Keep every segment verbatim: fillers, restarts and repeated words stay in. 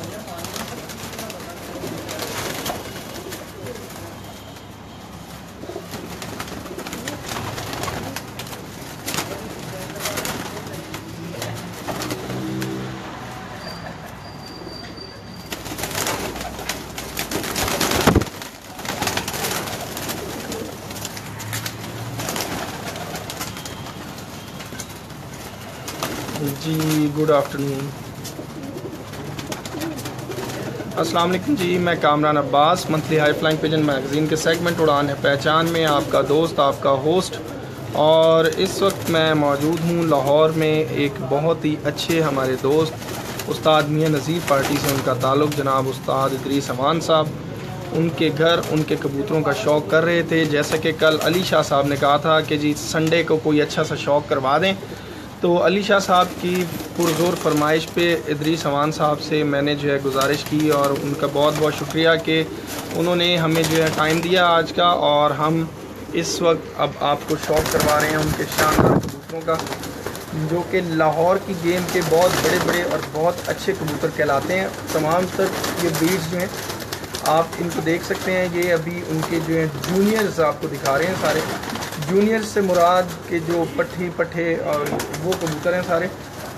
जी good afternoon, अस्सलाम वालेकुम जी। मैं Kamran Abbas, monthly high flying pigeon magazine के सेगमेंट उड़ान है पहचान में आपका दोस्त, आपका होस्ट। और इस वक्त मैं मौजूद हूँ लाहौर में। एक बहुत ही अच्छे हमारे दोस्त उस्ताद मियां नज़ीर पार्टी से उनका ताल्लुक़, जनाब उस्ताद इदरीस अमान साहब उनके घर उनके कबूतरों का शौक़ कर रहे थे। जैसा कि कल अली शाह साहब ने कहा था कि जी संडे को कोई अच्छा सा शौक़ करवा दें, तो अली शाह साहब की पुरज़ोर फरमाइश पे इदरीस अमान साहब से मैंने जो है गुजारिश की और उनका बहुत बहुत शुक्रिया कि उन्होंने हमें जो है टाइम दिया आज का। और हम इस वक्त अब आपको शौक़ करवा रहे हैं उनके शानदार कबूतरों का, जो कि लाहौर की गेम के बहुत बड़े बड़े और बहुत अच्छे कबूतर कहलाते हैं। तमाम तर ये ब्रीड्स जो हैं आप इनको देख सकते हैं। ये अभी उनके जो है जूनियर्स आपको दिखा रहे हैं। सारे जूनियर से मुराद के जो पट्ठे पट्ठे और वो कबूतर हैं सारे।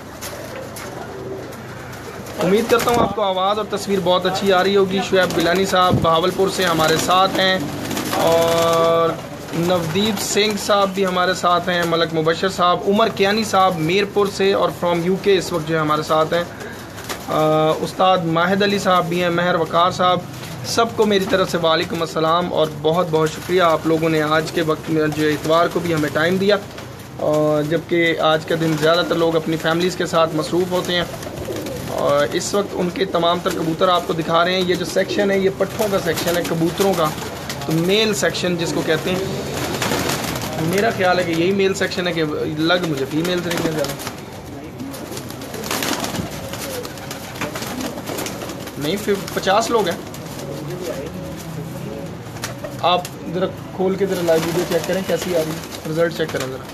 उम्मीद करता हूँ आपको आवाज़ और तस्वीर बहुत अच्छी आ रही होगी। शुएब गिलानी साहब बहावलपुर से हमारे साथ हैं और नवदीप सिंह साहब भी हमारे साथ हैं। मलक मुबशर साहब, उमर कियानी साहब मीरपुर से और फ्रॉम यूके इस वक्त जो है हमारे साथ हैं। उस्ताद माहिद अली साहब भी हैं, महर वकार साहब। सबको मेरी तरफ से वालेकुम अस्सलाम और बहुत बहुत शुक्रिया आप लोगों ने आज के वक्त में जो इतवार को भी हमें टाइम दिया, और जबकि आज का दिन ज़्यादातर लोग अपनी फैमिलीज़ के साथ मसरूफ़ होते हैं। और इस वक्त उनके तमाम तर कबूतर आपको दिखा रहे हैं। ये जो सेक्शन है ये पट्ठों का सेक्शन है कबूतरों का, तो मेल सेक्शन जिसको कहते हैं। मेरा ख्याल है कि यही मेल सेक्शन है, कि लग मुझे फीमेल से नहीं ज़्यादा नहीं। फिर पचास लोग हैं। आप ज़रा खोल के ज़रा लाइव वीडियो चेक करें कैसी आ रही है, रिज़ल्ट चेक करें ज़रा।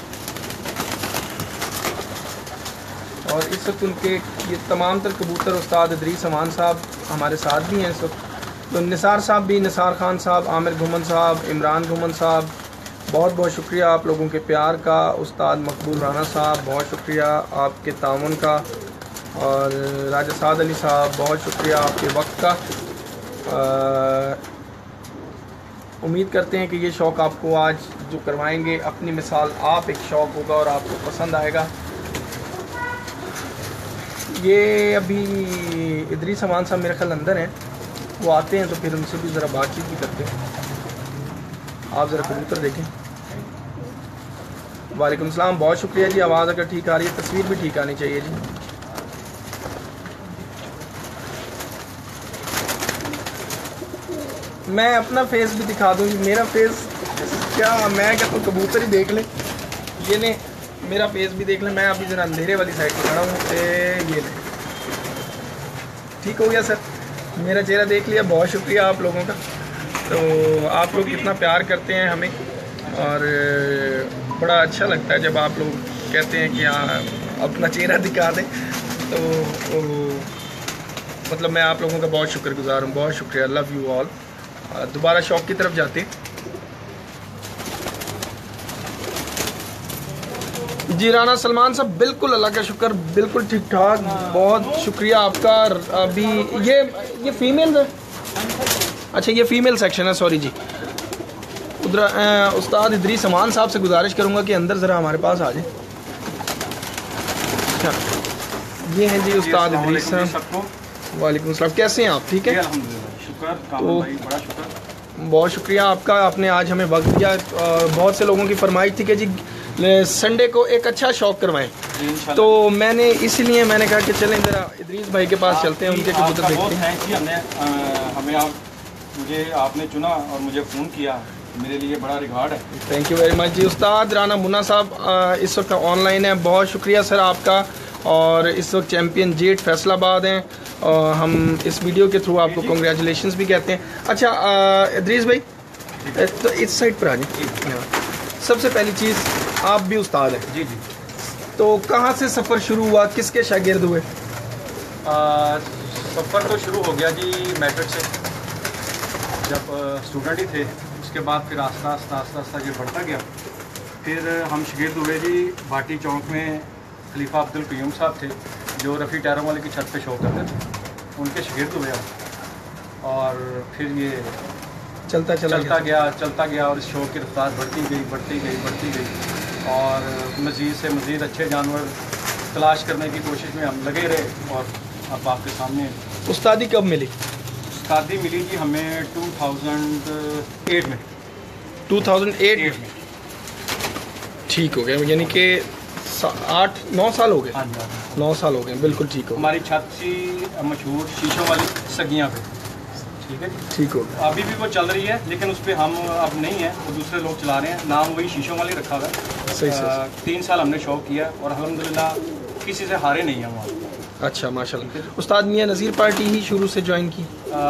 और इस वक्त उनके ये तमाम तर कबूतर उस्ताद इदरीस अमान साहब हमारे साथ भी हैं इस वक्त। तो निसार साहब भी, निसार खान साहब, आमिर घुमन साहब, इमरान घुमन साहब, बहुत बहुत शुक्रिया आप लोगों के प्यार का। उस्ताद मकबूल राना साहब बहुत शुक्रिया आपके ताउन का। और राजा साद अली साहब बहुत शुक्रिया आपके वक्त का। आ, उम्मीद करते हैं कि ये शौक़ आपको आज जो करवाएंगे अपनी मिसाल आप एक शौक़ होगा और आपको पसंद आएगा। ये अभी इदरीस अमान साहब मेरे ख्याल अंदर हैं, वो आते हैं तो फिर उनसे भी ज़रा बातचीत भी करते हैं। आप ज़रा कबूतर देखें। वालेकुम सलाम, बहुत शुक्रिया जी। आवाज़ अगर ठीक आ रही है, तस्वीर भी ठीक आनी चाहिए जी। मैं अपना फेस भी दिखा दूँ जी। मेरा फेस क्या, मैं क्या तो कबूतर ही देख लें, ये ने मेरा फेस भी देख लें। मैं अभी ज़रा अंधेरे वाली साइड पर खड़ा हूँ। ये ले ठीक हो गया सर, मेरा चेहरा देख लिया। बहुत शुक्रिया आप लोगों का। तो आप लोग इतना प्यार करते हैं हमें और बड़ा अच्छा लगता है जब आप लोग कहते हैं कि हाँ अपना चेहरा दिखा दें। तो, तो मतलब मैं आप लोगों का बहुत शुक्रगुजार हूँ। बहुत शुक्रिया, लव यू ऑल। दोबारा शौक़ की तरफ जाते हैं जी। राना सलमान साहब बिल्कुल अल्लाह का शुक्र, बिल्कुल ठीक ठाक। बहुत शुक्रिया आपका। अभी ये ये फीमेल है, अच्छा ये फीमेल सेक्शन है, सॉरी जी। उधर उस्ताद इदरीस अमान साहब से गुजारिश करूँगा कि अंदर ज़रा हमारे पास आ जाए। अच्छा ये हैं जी उस्ताद इदरीस साहब। वालेकुम सलाम, कैसे हैं आप? ठीक है, तो बहुत शुक्रिया आपका, आपने आज हमें वक्त दिया। बहुत से लोगों की फरमाइश थी कि जी संडे को एक अच्छा शौक़ करवाएं, तो मैंने इसलिए मैंने कहा कि चलें ज़रा इदरीस भाई के पास चलते हैं, उनके कबूतर देखते हैं। कि हमने हमें आप मुझे आपने चुना और मुझे फ़ोन किया, मेरे लिए बड़ा रिगार्ड है। थैंक यू वेरी मच जी। उस्ताद राना मुन्ना साहब इस वक्त ऑनलाइन है, बहुत शुक्रिया सर आपका। और इस वक्त चैम्पियन जेट फैसलाबाद हैं, और हम इस वीडियो के थ्रू आपको कंग्रेचुलेशंस भी कहते हैं। अच्छा इदरीस भाई तो इस साइड पर आ जाए। सबसे पहली चीज़ आप भी उस्ताद हैं जी जी, तो कहाँ से सफ़र शुरू हुआ, किसके शागिर्द हुए? सफ़र तो शुरू हो गया जी मैट्रिक से, जब स्टूडेंट ही थे। उसके बाद फिर आस्ता आस्ता आस्ता आस्ता ये बढ़ता गया। फिर हम शागिर्द हुए जी भाटी चौक में खलीफा अब्दुल कयूम साहब थे, जो रफ़ी टैरों वाले की छत पे शो करते थे, उनके शागिर्द हुए हम। और फिर ये चलता चला चलता गया चलता गया और इस शो की रफ्तार बढ़ती गई बढ़ती गई बढ़ती गई और मज़ीद से मज़ीद अच्छे जानवर तलाश करने की कोशिश में हम लगे रहे। और अब आपके सामने उस्तादी कब मिली? उस्तादी मिली जी हमें टू थाउजेंड एट में। टू थाउजेंड एट एट में ठीक हो गया, यानी कि आठ नौ साल हो गए। हाँ जी, हाँ जी। नौ साल हो गए, बिल्कुल ठीक हो। हमारी छत सी मशहूर शीशों वाली सगियाँ पे, ठीक है जी, ठीक हो गया। अभी भी वो चल रही है, लेकिन उस पर हम अब नहीं है, वो दूसरे लोग चला रहे हैं। नाम वही शीशों वाली रखा हुआ है। सही सही। तीन साल हमने शौक किया और अल्हम्दुलिल्लाह किसी से हारे नहीं हैं वहाँ। अच्छा माशाल्लाह। उस्ताद मियाँ नज़ीर पार्टी ही शुरू से ज्वाइन की?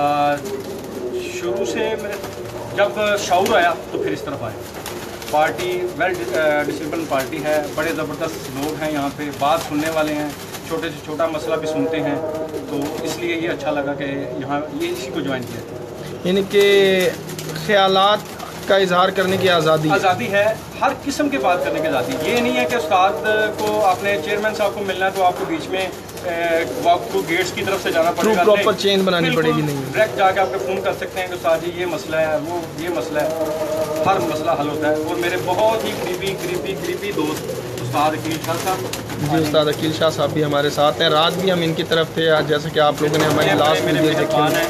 शुरू से मेरे जब शऊर आया तो फिर इस तरफ आए। पार्टी वेल डिसिप्लिन पार्टी है, बड़े ज़बरदस्त लोग हैं यहाँ पे, बात सुनने वाले हैं, छोटे से छोटा मसला भी सुनते हैं, तो इसलिए ये अच्छा लगा कि यहाँ ये इसी को ज्वाइन किया। यानी कि ख्यालात का इजहार करने की आज़ादी आज़ादी है, हर किस्म की बात करने की आज़ादी। ये नहीं है कि उस्ताद को आपने चेयरमैन साहब को मिलना है तो आपको बीच में वॉक थ्रू गेट्स की तरफ से जाना पड़ेगा, प्रॉपर चेन बनानी पड़ेगी। नहीं, डायरेक्ट जाके आपको फ़ोन कर सकते हैं कि उस्ताद जी ये मसला है, वो ये मसला है, हर मसला हल होता है। और मेरे बहुत ही करीबी करीबी करीबी दोस्त उस्ताद अकील शाह साहब जी, उस्ताद अकील शाह साहब भी हमारे साथ हैं। रात भी हम इनकी तरफ थे, आज जैसे कि आप लोगों ने हमारी लास्ट वीडियो देखी।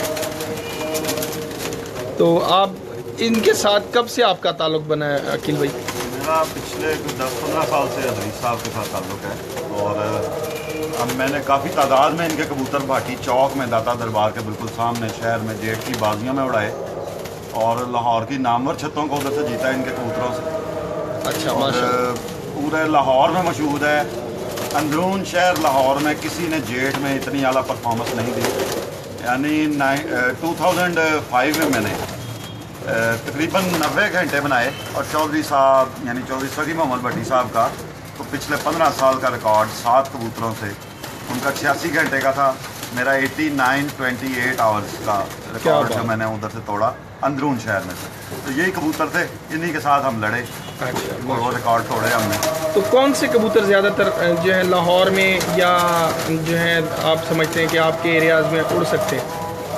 तो आप इनके साथ कब से आपका ताल्लुक बना है अकील भाई? मेरा पिछले दस पंद्रह साल से अदरीस साहब के साथ ताल्लुक है। और अब मैंने काफ़ी तादाद में इनके कबूतर भाटी चौक में दाता दरबार के बिल्कुल सामने शहर में जेठ की बाजियों में उड़ाए और लाहौर की नामवर छतों को उधर से जीता है इनके कबूतरों से। अच्छा माशाल्लाह। पूरे लाहौर में मशहूर है, अंदरून शहर लाहौर में किसी ने जेठ में इतनी आला परफॉर्मेंस नहीं दी। यानी टू थाउजेंड फाइव में मैंने तकरीबन नब्बे घंटे बनाए और चौधरी साहब यानी चौधरी सगी मोहम्मद भट्टी साहब का तो पिछले पंद्रह साल का रिकॉर्ड सात कबूतरों से उनका छियासी घंटे का था। मेरा eighty nine twenty eight hours का रिकॉर्ड जो मैंने उधर से तोड़ा अंदरून शहर में से। तो यही कबूतर थे, इन्हीं के साथ हम लड़े और वो रिकॉर्ड तोड़े हमने। तो कौन से कबूतर ज़्यादातर जो है लाहौर में या जो है आप समझते हैं कि आपके एरियाज़ में उड़ सकते हैं?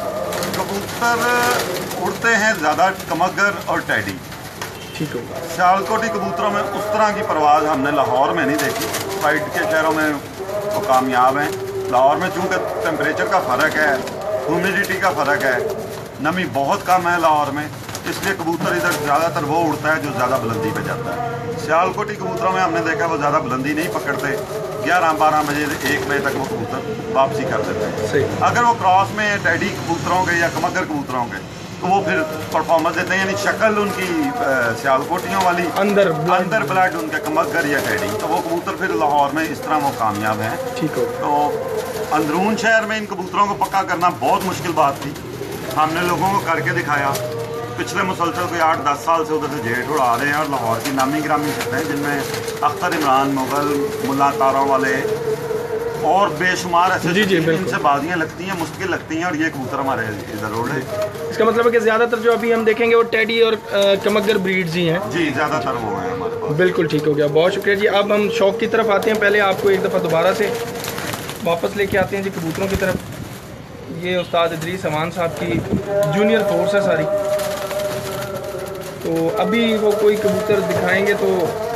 कबूतर उड़ते हैं ज़्यादा कमगर और टैडी। ठीक होगा। सियालकोटी कबूतरों में उस तरह की परवाज़ हमने लाहौर में नहीं देखी। साइड के शहरों में वो कामयाब हैं। लाहौर में चूँकि टेम्परेचर का फ़र्क है, ह्यूमिडिटी का फ़र्क है, नमी बहुत कम है लाहौर में, इसलिए कबूतर इधर ज़्यादातर वो उड़ता है जो ज़्यादा बुलंदी पे जाता है। सियालकोटी कबूतरों में हमने देखा वो ज़्यादा बुलंदी नहीं पकड़ते, ग्यारह बारह बजे एक बजे तक वो कबूतर वापसी कर देते हैं। अगर वो क्रॉस में टैडी कबूतरों के या कमगर कबूतरों के तो वो फिर परफॉर्मेंस देते हैं, यानी शक्ल उनकी सियालकोटियों वाली, अंदर अंदर ब्लड उनके कमगर या टैडी, तो वो कबूतर फिर लाहौर में इस तरह वो कामयाब हैं। ठीक हो। तो अंदरून शहर में इन कबूतरों को पक्का करना बहुत मुश्किल बात थी, हमने लोगों को करके दिखाया। पिछले मुसलसल कोई आठ दस साल से उधर से जेठ उड़ा रहे हैं और लाहौर की नामी गिरामी छतें हैं जिनमें अख्तर इमरान, मुगल, मुल्ला तारों वाले और बेशुमार ऐसे इनसे बाजियाँ लगती हैं, मुश्किल लगती हैं और ये कबूतर हमारे इधर उड़ रहे हैं। इसका मतलब है कि ज़्यादातर जो अभी हम देखेंगे वो टैडी और कमगर ब्रीड्स ही हैं। जी ज़्यादातर वो हैं हमारे पास। बिल्कुल ठीक हो गया, बहुत शुक्रिया जी। अब हम शौक की तरफ आते हैं। पहले आपको एक दफ़ा दोबारा से वापस लेके आते हैं जी कबूतरों की तरफ। ये उस्ताद इदरीस अमान साहब की जूनियर फोर्स है सारी। तो अभी वो कोई कबूतर दिखाएंगे तो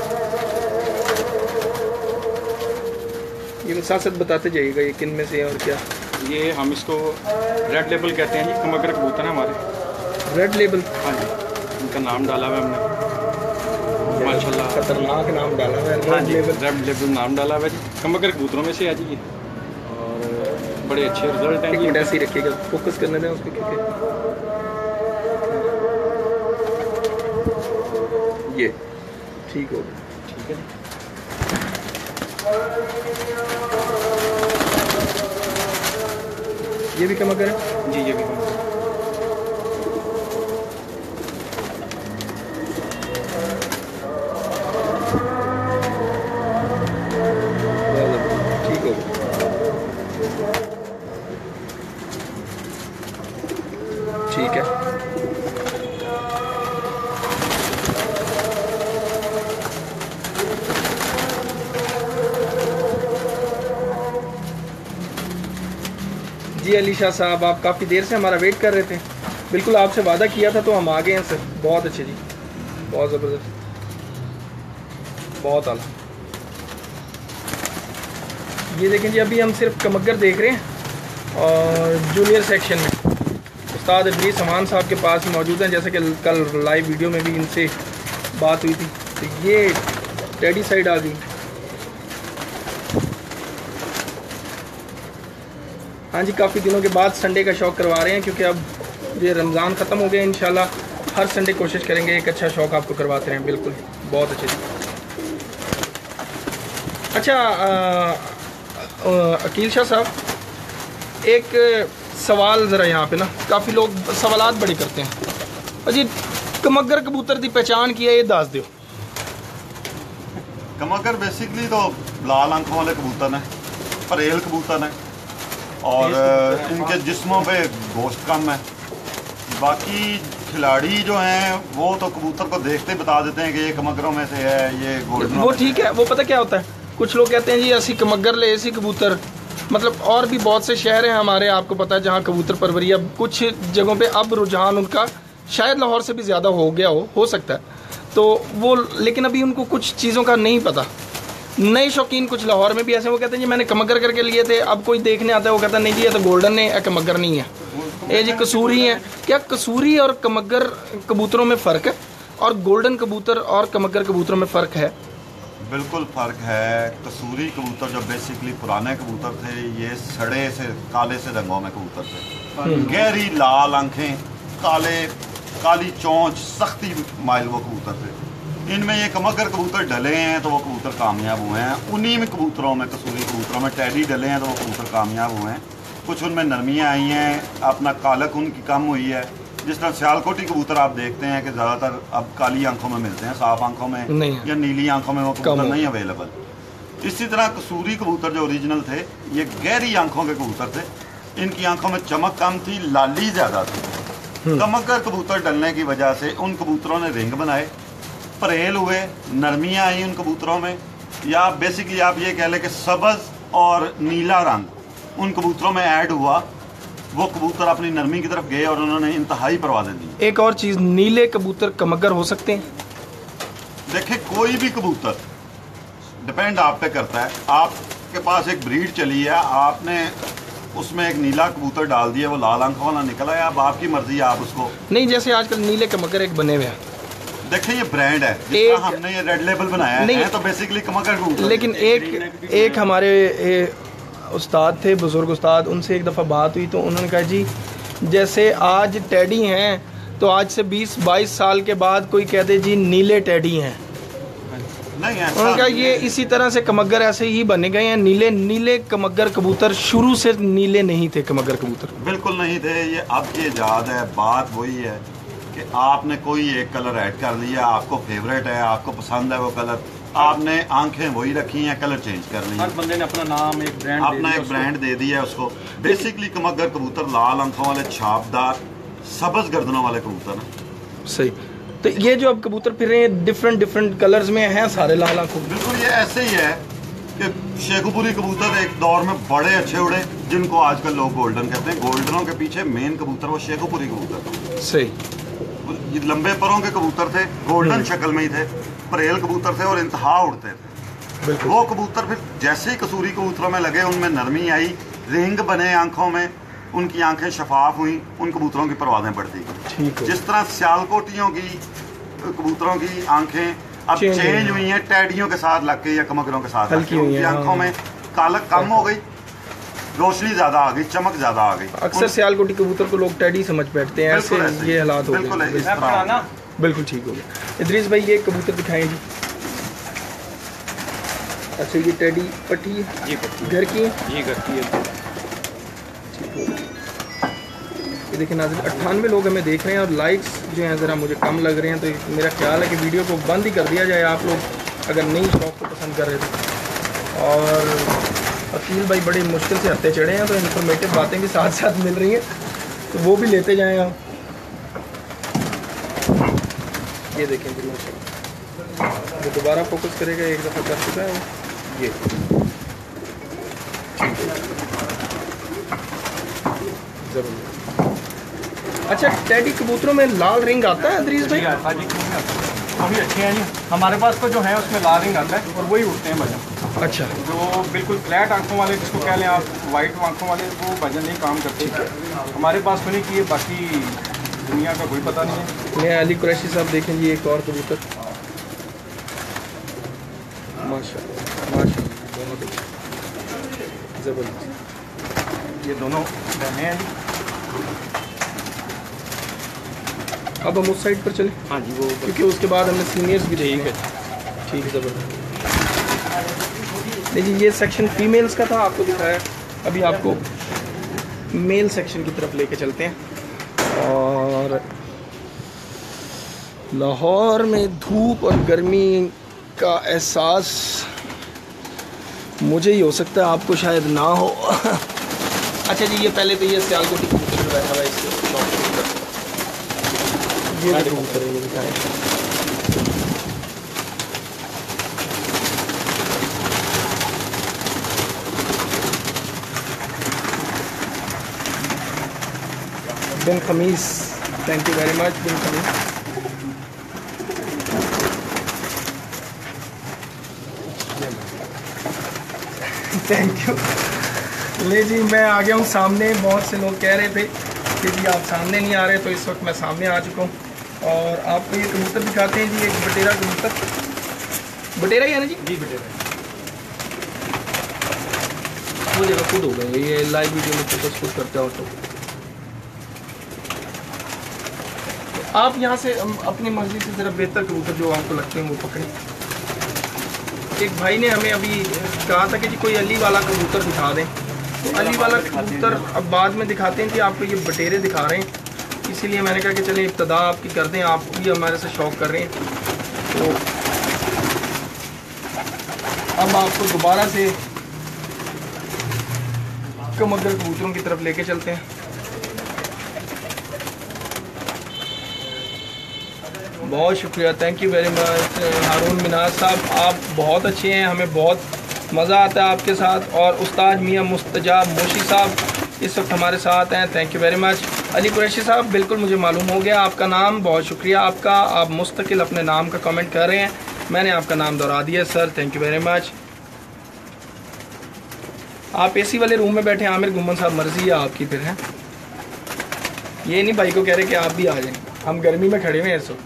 ये साथ साथ बताते जाइएगा ये किन में से है और क्या। ये हम इसको रेड लेबल कहते हैं जी, कमगर कबूतर हैं हमारे। Red label? हाँ जी, इनका नाम डाला हुआ है हमने, माशाल्लाह खतरनाक नाम डाला हुआ है। हाँ जी, रेड लेबल नाम डाला हुआ है जी, कमगर कबूतरों में से है जी ये, और बड़े अच्छे रिजल्ट हैं। एक ऐसे ही रखिएगा, फोकस करने दें उसके, क्योंकि ये ठीक हो गया। ठीक है, ये भी कमगर है जी, ये भी कमगर है। ठीक हो गया। ठीक है। जी अली शाह साहब, आप काफ़ी देर से हमारा वेट कर रहे थे। बिल्कुल आपसे वादा किया था तो हम आ गए हैं सर। बहुत अच्छे जी, बहुत ज़बरदस्त, बहुत आला। ये देखें जी, अभी हम सिर्फ कमगर देख रहे हैं और जूनियर सेक्शन में उस्ताद इदरीस समान साहब के पास मौजूद हैं, जैसे कि कल लाइव वीडियो में भी इनसे बात हुई थी। तो ये टेडी साइड आ गई। हाँ जी, काफ़ी दिनों के बाद संडे का शौक़ करवा रहे हैं, क्योंकि अब ये रमज़ान ख़त्म हो गया। इंशाल्लाह हर संडे कोशिश करेंगे एक अच्छा शौक़ आपको करवाते रहें। बिल्कुल, बहुत अच्छे। अच्छा अकील शाह साहब, एक सवाल ज़रा यहाँ पे ना, काफ़ी लोग सवालात बड़े करते हैं। अजी कमगर कबूतर की पहचान की है, ये दस दो। कमगर बेसिकली तो लाल आंखों वाले कबूतर हैं, परेल कबूतर हैं और इनके जिस्मों पे गोश्त कम है। बाकी खिलाड़ी जो हैं वो तो कबूतर को देखते बता देते हैं कि ये कमगरों में से है, ये गोल्डन। वो ठीक है, वो पता क्या होता है, कुछ लोग कहते हैं जी ऐसी कमगर ले ऐसी कबूतर, मतलब और भी बहुत से शहर हैं हमारे, आपको पता है, जहाँ कबूतर परवरी। अब कुछ जगहों पे अब रुझान उनका शायद लाहौर से भी ज़्यादा हो गया हो हो सकता है, तो वो, लेकिन अभी उनको कुछ चीज़ों का नहीं पता। नए शौकीन कुछ लाहौर में भी ऐसे, वो कहते हैं जी मैंने कमगर करके लिए थे, अब कोई देखने आता है वो कहता है नहीं जी ये तो गोल्डन है, या कमगर नहीं है, ये जी कसूरी है। क्या कसूरी और कमगर कबूतरों में फ़र्क है, और गोल्डन कबूतर और कमगर कबूतरों में फ़र्क है? बिल्कुल फ़र्क है। कसूरी कबूतर जो बेसिकली पुराने कबूतर थे, ये सड़े से काले से रंगों में कबूतर थे, गहरी लाल आंखें, काले काली चोंच, सख्ती माइल वो कबूतर थे। इनमें ये कमगर कबूतर डले हैं तो वो कबूतर कामयाब हुए हैं। उन्हीं में कबूतरों में, कसूरी कबूतरों में टैडी डले हैं तो वो कबूतर कामयाब हुए हैं। कुछ उनमें नरमियाँ आई हैं, अपना कालक उनकी कम हुई है। जिस तरह सियालकोटी कबूतर आप देखते हैं कि ज़्यादातर अब काली आंखों में मिलते हैं, साफ आंखों में या नीली आंखों में वो कबूतर नहीं अवेलेबल। इसी तरह कसूरी कबूतर जो ओरिजिनल थे, ये गहरी आंखों के कबूतर थे। इनकी आंखों में चमक कम थी, लाली ज़्यादा थी। कमगर कबूतर डलने की वजह से उन कबूतरों ने रिंग बनाए, परेल हुए, नरमियाँ आई उन कबूतरों में, या बेसिकली आप ये कह लें कि सब्ज़ और नीला रंग उन कबूतरों में ऐड हुआ। वो कबूतर अपनी नरमी की तरफ गए और उन्होंने इंतहाई परवाज़ें दी। एक और चीज़, नीले कबूतर कमगर हो सकते हैं? देखिए, कोई भी कबूतर डिपेंड आप पे करता है। आपके पास एक ब्रीड चली है, आपने उसमें एक नीला कबूतर डाल दिया, वो लाल आंखों वाला निकला है, अब आपकी मर्जी है आप उसको। नहीं, जैसे आजकल नीले कमगर एक बने हुए हैं। देखिए ये ब्रांड है, जिसका हमने ये रेड लेबल बनाया है, तो बेसिकली कमगर कबूतर। लेकिन एक एक हमारे ए, उस्ताद थे, बुजुर्ग उस्ताद, उनसे एक दफ़ा बात हुई तो उन्होंने कहा जी जैसे आज टैडी हैं तो आज से बीस बाईस साल के बाद कोई कहते जी नीले टैडी हैं। नहीं, उन्होंने कहा ये इसी तरह से कमगर ऐसे ही बने गए हैं। नीले नीले कमगर कबूतर शुरू से नीले नहीं थे कमगर कबूतर, बिल्कुल नहीं थे। ये अब की इजाद है। बात वही है कि आपने कोई एक कलर ऐड कर लिया, आपको फेवरेट है, आपको पसंद है वो कलर, आपने आंखें वही रखी हैं, कलर चेंज कर ली। हर बंदे ने अपना नाम, एक ब्रांड अपना एक ब्रांड दे दिया है उसको। बेसिकली कमगर कबूतर लाल आंखों वाले, छापदार, सब्ज गर्दनों वाले कबूतर हैं। सही। तो ये जो अब कबूतर फिर रहे हैं डिफरेंट डिफरेंट कलर्स में हैं सारे लाल आंखों। बिल्कुल ये ऐसे ही है कि शेखुपुरी कबूतर एक दौर में बड़े अच्छे उड़े, जिनको आजकल लोग गोल्डन कहते हैं। गोल्डनों के पीछे मेन कबूतर वो शेखुपुरी कबूतर। सही। ये लंबे परों के कबूतर थे, गोल्डन शक्ल में ही थे, परेल कबूतर थे और इंतहा उड़ते थे। वो कबूतर फिर जैसे ही कसूरी कबूतरों में लगे, उनमें नरमी आई, रिंग बने आंखों में, उनकी आंखें शफाफ हुई, उन कबूतरों की परवाज़ें बढ़ती गई। जिस तरह सियालकोटियों की कबूतरों की आंखें अब चेंज हुई हैं, टैडियों के साथ लग के या कमगरों के साथ लग के, उनकी आंखों में कालक कम हो गई, रोशनी ज्यादा आ गई, चमक ज्यादा आ गई। अक्सर सियालकोटी कबूतर को लोग टैडी समझ बैठते हैं, ऐसे ये हालात हो गए। बिल्कुल ठीक हो गया। इदरीस भाई ये कबूतर दिखाएं जी। अच्छा ये टैडी पट्टी है, ये घर की है, ये घर की है। ठीक हो गया। ये देखिए नाज़रीन, अट्ठानवे लोग हमें देख रहे हैं और लाइक्स जो हैं ज़रा मुझे कम लग रहे हैं, तो मेरा ख्याल है कि वीडियो को बंद ही कर दिया जाए, आप लोग अगर नहीं शौक को पसंद कर रहे थे। और अकील भाई बड़ी मुश्किल से हत्ते चढ़े हैं, तो इन्फॉर्मेटिव बातें भी साथ साथ मिल रही हैं, तो वो भी लेते जाएँ आप। ये देखें जी माशाल्लाह, वो दोबारा फोकस करेगा, एक दफ़ा कर चुका है वो। ये जबरदस्त। अच्छा, टेडी कबूतरों में लाल रिंग आता है अदरीस भाई? हाँ जी, वो भी अच्छे हैं जी। हमारे पास तो जो है उसमें लाल रिंग आता है और वही उठते हैं भजन। अच्छा, जो बिल्कुल फ्लैट आंखों वाले जिसको कह लें आप, वाइट आंखों वाले, वो भजन नहीं काम करते। हमारे पास तो नहीं किए, बाकी दुनिया का कोई पता नहीं है। मैं अली कुरैशी साहब देखें जी, एक और कबूतर माशाल्लाह माशाल्लाह, बहुत अच्छा, ज़बरदस्त। ये दोनों बहने हैं जी। अब हम उस साइड पर चलें। हाँ जी, वो क्योंकि उसके बाद हमने सीनियर्स भी ठीक है। ठीक है, ज़बरदस्त। देखिए ये सेक्शन फीमेल्स का था, आपको दिखाया। अभी आपको मेल सेक्शन की तरफ लेके चलते हैं। और लाहौर में धूप और गर्मी का एहसास मुझे ही हो सकता है, आपको शायद ना हो। अच्छा जी, ये पहले तो ये सियालकोटी कबूतर बैठा हुआ है इसके ये कबूतर है, ये दिखाएं। Bin Khamis, thank you very much Bin Khamis. Thank you. ले जी, मैं आ गया हूँ सामने। बहुत से लोग कह रहे थे कि जी आप सामने नहीं आ रहे, तो इस वक्त मैं सामने आ चुका हूँ और आपको ये कबूतर दिखाते हैं जी। एक बटेरा कबूतर, बटेरा ही है ना जी? जी बटेरा। वो जगह खुद हो गए, ये लाइव वीडियो में फोकस खुद करते हो तो आप यहाँ से अपनी मर्जी से ज़रा बेहतर कबूतर जो आपको लगते हैं वो पकड़ें। एक भाई ने हमें अभी कहा था कि जी कोई अली वाला कबूतर दिखा दें, तो अली वाला कबूतर अब बाद में दिखाते हैं कि आपको ये बटेरे दिखा रहे हैं, इसीलिए मैंने कहा कि चलिए इब्तदा आपकी कर दें, आप भी हमारे से शौक कर रहे हैं। तो अब आपको दोबारा से कमगर कबूतरों की तरफ लेके चलते हैं। बहुत शुक्रिया, thank you very much Haroon Minaj sahab, आप बहुत अच्छे हैं, हमें बहुत मज़ा आता है आपके साथ। और उस्ताद मियां मुस्तजाब मोशी साहब इस वक्त हमारे साथ हैं, thank you very much. Ali Qureshi sahab, बिल्कुल मुझे मालूम हो गया आपका नाम, बहुत शुक्रिया आपका, आप मुस्तकिल अपने नाम का कमेंट कर रहे हैं, मैंने आपका नाम दोहरा दिया sir, thank you very much. आप एसी वाले रूम में बैठे, आमिर गुम्मन साहब मर्जी है आपकी फिर है, ये नहीं भाई को कह रहे कि आप भी आ जाएं, हम गर्मी में खड़े हुए हैं इस वक्त।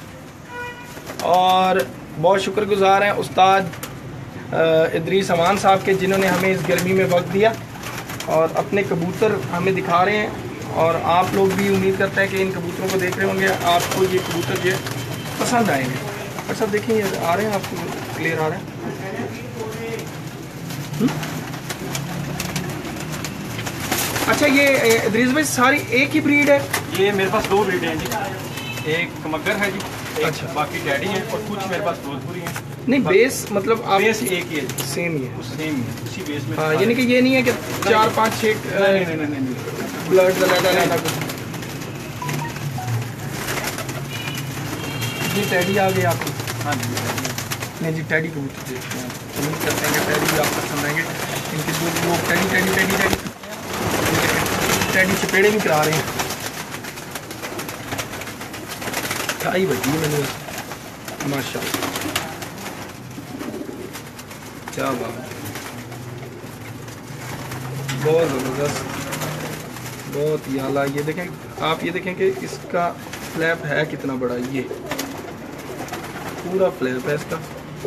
और बहुत शुक्रगुजार हैं उस्ताद इदरीस अमान साहब के, जिन्होंने हमें इस गर्मी में वक्त दिया और अपने कबूतर हमें दिखा रहे हैं। और आप लोग भी उम्मीद करते हैं कि इन कबूतरों को देख रहे होंगे, आपको ये कबूतर जो पसंद आएंगे। और सब देखिए ये आ रहे हैं, आपको क्लियर आ रहे हैं। अच्छा, ये इदरीस भाई सारी एक ही ब्रीड है? ये मेरे पास दो ब्रीड हैं जी, एक मगर है जी, अच्छा, बाकी डैडी हैं और कुछ मेरे पास भोजपुरी हैं। नहीं, बेस मतलब आप बेस एक ही है, सेम ही है, सेम ही है, उसी बेस में। हाँ, यानी कि ये नहीं है कि चार पाँच छः नहीं नहीं नहीं नहीं ब्लड लगा लगा कुछ। जी टैडी आ गई आपकी? हाँ जी, नहीं जी, टैडी कबूतर देखते हैं, उम्मीद करते हैं कि टैडी भी आपको पसंद आएंगे। इनके जो लोग टैडी टैडी टैडी टैडी टैडी चपेड़े भी करा रहे हैं। ढाई बजी मैंने माशाल्लाह, क्या बात, बहुत ज़बरदस्त, बहुत ही आला। ये देखें आप, ये देखें कि इसका फ्लैप है कितना बड़ा, ये पूरा फ्लैप है इसका।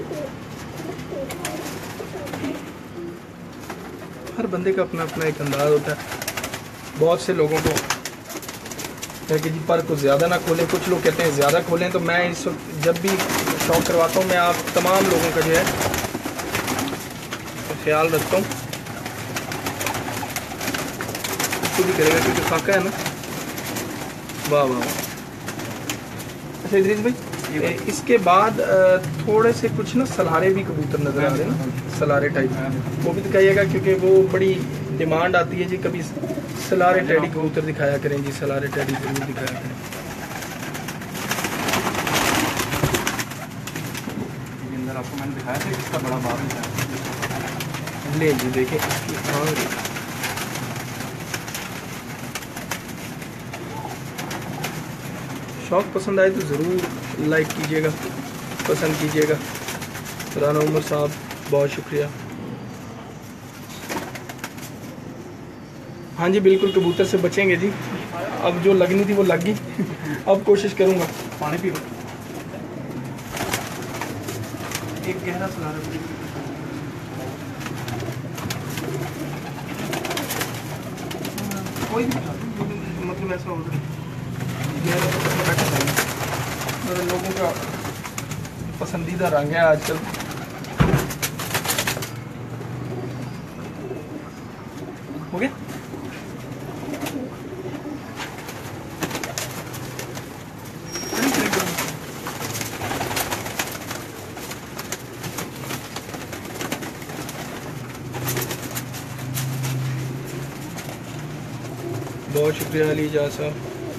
हर बंदे का अपना अपना एक अंदाज होता है। बहुत से लोगों को है कि जी पर कुछ ज़्यादा ना खोलें, कुछ लोग कहते हैं ज़्यादा खोलें, तो मैं इस वक्त जब भी शौक करवाता हूँ, मैं आप तमाम लोगों का जो है ख्याल रखता हूँ। इसको भी करेगा क्योंकि फाका है ना। वाह वाह। अच्छा इदरीस भाई, इसके बाद थोड़े से कुछ ना सलारे भी कबूतर नज़र आ रहे हैं ना, सलारे टाइप, वो भी दिखाइएगा क्योंकि वो बड़ी डिमांड आती है जी। कभी सलारे टैडी कबूतर दिखाया करें जी, सलारे टैडी जरूर दिखाया करें। आपको मैंने दिखाया था, इसका बड़ा बार है। ले जी देखें इसकी आँख। शौक पसंद आए तो ज़रूर लाइक कीजिएगा, पसंद कीजिएगा। राना उमर साहब बहुत शुक्रिया। हाँ जी बिल्कुल, कबूतर से बचेंगे जी। अब जो लगनी थी वो लग गई। अब कोशिश करूँगा। पानी पियो। एक गहरा सुना रहा कोई भी मतलब ऐसा होगा मेरे लोगों का पसंदीदा रंग है आजकल। हो गया? बहुत शुक्रिया अली जा साहब।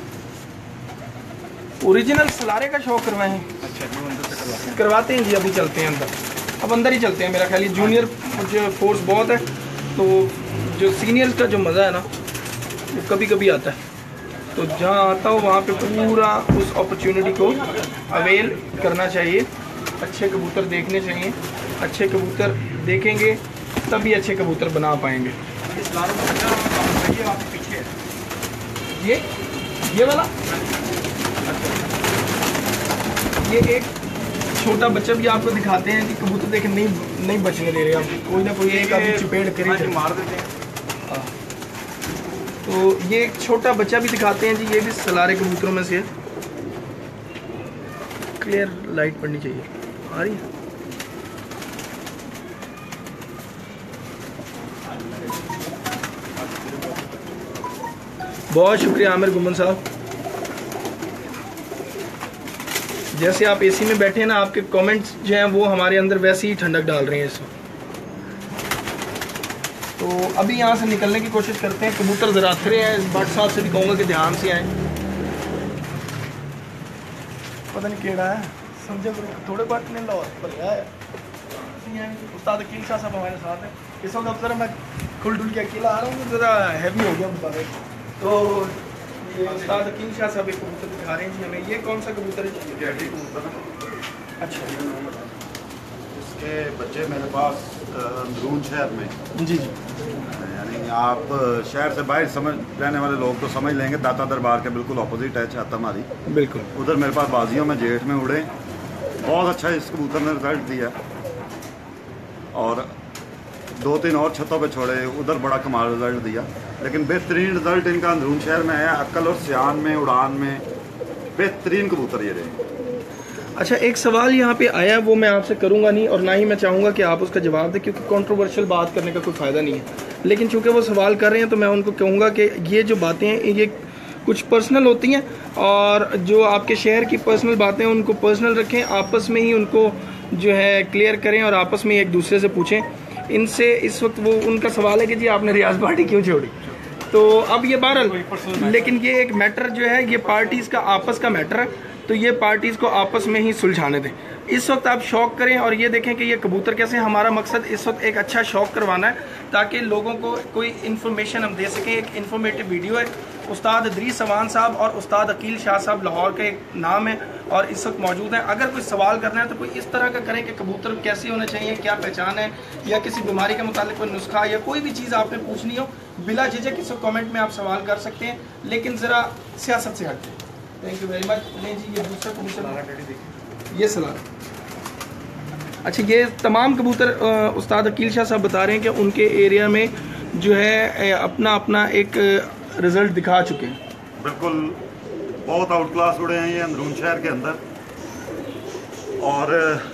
ओरिजिनल सलारे का शौक करवाए हैं? अच्छा जी, अंदर से करवाते हैं। करवाते हैं जी, अभी चलते हैं अंदर। अब अंदर ही चलते हैं, मेरा ख्याल है जूनियर जो फोर्स बहुत है, तो जो सीनियर्स का जो मज़ा है ना वो कभी कभी आता है। तो जहाँ आता हो वहाँ पे पूरा उस अपॉर्चुनिटी को अवेल करना चाहिए। अच्छे कबूतर देखने चाहिए, अच्छे कबूतर देखेंगे तभी अच्छे कबूतर बना पाएंगे। इस लारों का बच्चा ये आपके पीछे है। ये ये वाला ये एक छोटा बच्चा भी आपको दिखाते हैं कि कबूतर देखे नहीं नहीं बचने दे रहे आप, कोई ना कोई एक आदमी चपेड़ कर ही मार देते हैं। हाँ। तो ये एक छोटा बच्चा भी दिखाते हैं जी, ये भी सलारे कबूतरों में से है। क्लियर लाइट पड़नी चाहिए, आ रही है? बहुत शुक्रिया आमिर गुमन साहब। जैसे आप एसी में बैठे हैं ना, आपके कमेंट्स जो हैं वो हमारे अंदर वैसे ही ठंडक डाल रहे हैं इस वक्त। तो अभी यहाँ से निकलने की कोशिश करते हैं। कबूतर ज़रा अथरे हैं, इस भट्ट साहब से भी कहूँगा कि ध्यान से आए। पता नहीं केड़ा है, समझे थोड़े बाट ने लो पर है। उस्ताद अकील शाह साहब हमारे साथ हैं इस वक्त। अब ज़रा मैं खुल डुल के अकेला आ रहा हूँ, ज़रा हैवी हो गया मुताबिक। तो ये उस्ताद अकील शाह साहब एक कबूतर दिखा रहे हैं जी हमें। ये कौन सा कबूतर है? कैटी कबूतर। अच्छा इसके बच्चे मेरे पास अंदरून शहर में। जी जी। यानी आप शहर से बाहर समझ रहने वाले लोग तो समझ लेंगे, दाता दरबार के बिल्कुल ऑपोजिट है छातामारी। बिल्कुल उधर मेरे पास बाजियों में जेठ में उड़े, बहुत अच्छा इस कबूतर ने रिजल्ट दिया। और दो तीन और छतों पे छोड़े, उधर बड़ा कमाल रिजल्ट दिया। लेकिन बेहतरीन रिजल्ट इनका अंदरून शहर में है। अक्ल और सियान में, उड़ान में बेहतरीन कबूतर ये रहे। अच्छा, एक सवाल यहाँ पे आया, वो मैं आपसे करूँगा नहीं और ना ही मैं चाहूँगा कि आप उसका जवाब दें, क्योंकि कंट्रोवर्शियल बात करने का कोई फ़ायदा नहीं है। लेकिन चूँकि वो सवाल कर रहे हैं तो मैं उनको कहूँगा कि ये जो बातें हैं ये कुछ पर्सनल होती हैं, और जो आपके शहर की पर्सनल बातें हैं उनको पर्सनल रखें, आपस में ही उनको जो है क्लियर करें और आपस में एक दूसरे से पूछें। इनसे इस वक्त वो उनका सवाल है कि जी आपने रियाज पार्टी क्यों छोड़ी। तो अब ये बहरहाल, लेकिन ये एक मैटर जो है ये पार्टीज़ का आपस का मैटर है, तो ये पार्टीज़ को आपस में ही सुलझाने दें। इस वक्त आप शौक करें और ये देखें कि ये कबूतर कैसे। हमारा मकसद इस वक्त एक अच्छा शौक करवाना है ताकि लोगों को कोई इन्फॉर्मेशन हम दे सकें। एक इन्फॉर्मेटिव वीडियो है। उस्ताद अदरीस सवान साहब और उस्ताद अकील शाह साहब लाहौर का एक नाम है और इस वक्त मौजूद हैं। अगर कोई सवाल करना है तो कोई इस तरह का करें कि कबूतर कैसे होने चाहिए, क्या पहचान है, या किसी बीमारी के मुतालिक कोई नुस्खा या कोई भी चीज़ आपने पूछनी हो, बिला झिझक इस कमेंट में आप सवाल कर सकते हैं, लेकिन ज़रा सियासत से हटते। Thank you very much. नहीं जी, ये दूसरा कबूतर ये सलार। अच्छा, ये तमाम कबूतर उस्ताद अकील शाह साहब बता रहे हैं कि उनके एरिया में जो है अपना अपना एक रिजल्ट दिखा चुके हैं। बिल्कुल बहुत आउट क्लास उड़े हैं ये अंदरून शहर के अंदर, और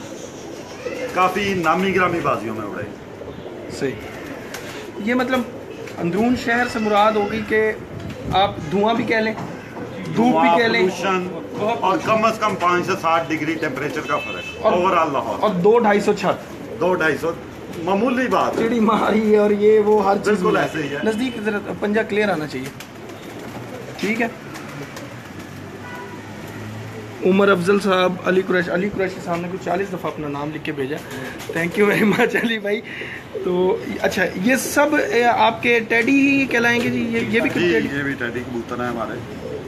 काफ़ी नामी ग्रामी बाजियों में उड़े। सही। ये मतलब अंदरून शहर से मुराद होगी कि आप धुआं भी कह लें, धूप भी कह लें, और कम से कम पाँच से सात डिग्री टेम्परेचर का फर्क ओवरऑल लाहौर, और दो ढाई सौ छत, दो ढाई सौ मामूली बात, चिड़ी मारी और ये वो हर चीज़ बिल्कुल ऐसे ही है। नज़दीक जरा पंजा क्लियर आना चाहिए। ठीक है, उमर अफजल साहब, अली कुरैश अली कुरैशी साहब ने कुछ चालीस दफ़ा अपना नाम लिख के भेजा, thank you very much Ali भाई। तो अच्छा, ये सब ए, आपके टैडी ही कहलाएंगे जी? ये ये भी कुछ टैडी? ये भी टैडी कबूतर हैं हमारे।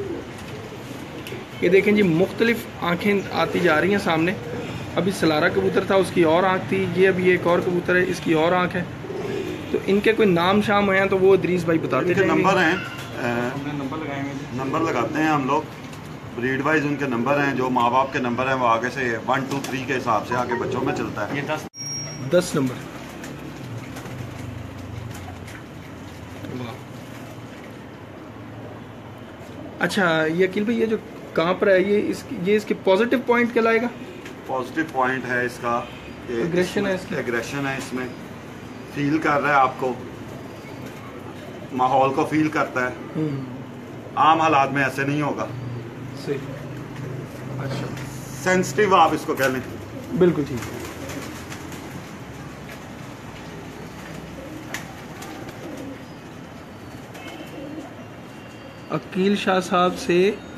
ये देखें जी, मुख्तलिफ आँखें आती जा रही हैं सामने। अभी सलारा कबूतर था, उसकी और आँख थी, ये अभी एक और कबूतर है, इसकी और आँख है। तो इनके कोई नाम शाम हैं तो वो इदरीस भाई बताते हैं। नंबर हैं, नंबर लगाएंगे, नंबर लगाते हैं हम लोग, ब्रीड वाइज उनके नंबर हैं, जो माँ बाप के नंबर हैं वो आगे से वन टू थ्री के हिसाब से आगे बच्चों में चलता है। ये दस दस नंबर। वाह, अच्छा ये अकील भाई, ये जो कांप रहा है, ये इस ये इसके पॉजिटिव पॉइंट कहलाएगा? पॉजिटिव पॉइंट है इसका, एग्रेशन है इसकी? एग्रेशन है इसमें, फील कर रहा है आपको, माहौल को फील करता है। आम हालात में ऐसे नहीं होगा। सही, अच्छा, सेंसिटिव आप इसको कह लें। बिल्कुल ठीक है। अकील शाह साहब से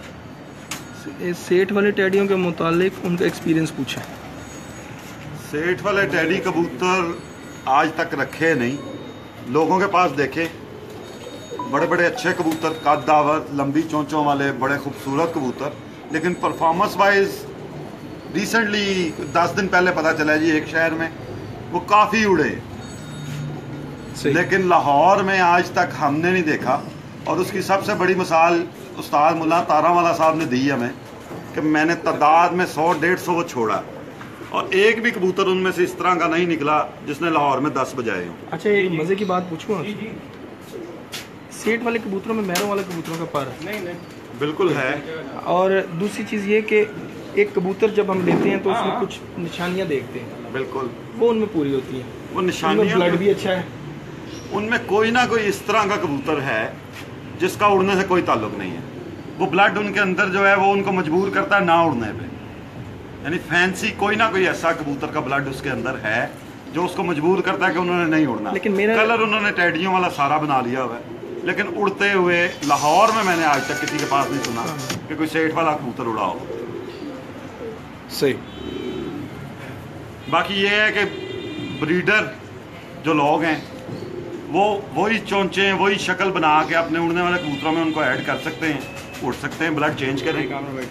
सेठ वाले टैडियों के मुतालिक उनका एक्सपीरियंस पूछा। सेठ वाले टैडी कबूतर आज तक रखे नहीं, लोगों के पास देखे, बड़े बड़े अच्छे कबूतर, कद दावत, लंबी चोंचों वाले, बड़े खूबसूरत कबूतर, लेकिन परफॉर्मेंस वाइज रिसेंटली दस दिन पहले पता चला जी एक शहर में वो काफ़ी उड़े, लेकिन लाहौर में आज तक हमने नहीं देखा। और उसकी सबसे बड़ी मिसाल उस्ताद मुल्ला तारावाला साहब ने दी हमें कि मैंने तादाद में सौ डेढ़ सौ वो छोड़ा और एक भी कबूतर उनमें से इस तरह का नहीं निकला जिसने लाहौर में दस बजाए हों। अच्छा, एक मज़े की बात पूछूँ, सेठ वाले कबूतरों में महरों वाले कबूतरों का पार है? नहीं नहीं, बिल्कुल है। और दूसरी चीज़ ये कि एक कबूतर जब हम लेते हैं तो उसमें कुछ निशानियाँ देखते हैं, बिल्कुल वो उनमें पूरी होती हैं। वो निशानियाँ, ब्लड भी अच्छा है उनमें, कोई ना कोई इस तरह का कबूतर है जिसका उड़ने से कोई ताल्लुक नहीं है। वो ब्लड उनके अंदर जो है वो उनको मजबूर करता है ना उड़ने पे, यानी फैंसी कोई ना कोई ऐसा कबूतर का ब्लड उसके अंदर है जो उसको मजबूर करता है कि उन्होंने नहीं उड़ना। लेकिन मेरा कलर उन्होंने टैडियों वाला सारा बना लिया हुआ है, लेकिन उड़ते हुए लाहौर में मैंने आज तक किसी के पास नहीं सुना कि कोई सेठ वाला कबूतर उड़ा हो। सही। बाकी ये है कि ब्रीडर जो लोग हैं वो वही चोंचे, वही शक्ल बना के अपने उड़ने वाले कबूतरों में उनको ऐड कर सकते हैं, उड़ सकते हैं, ब्लड चेंज करें।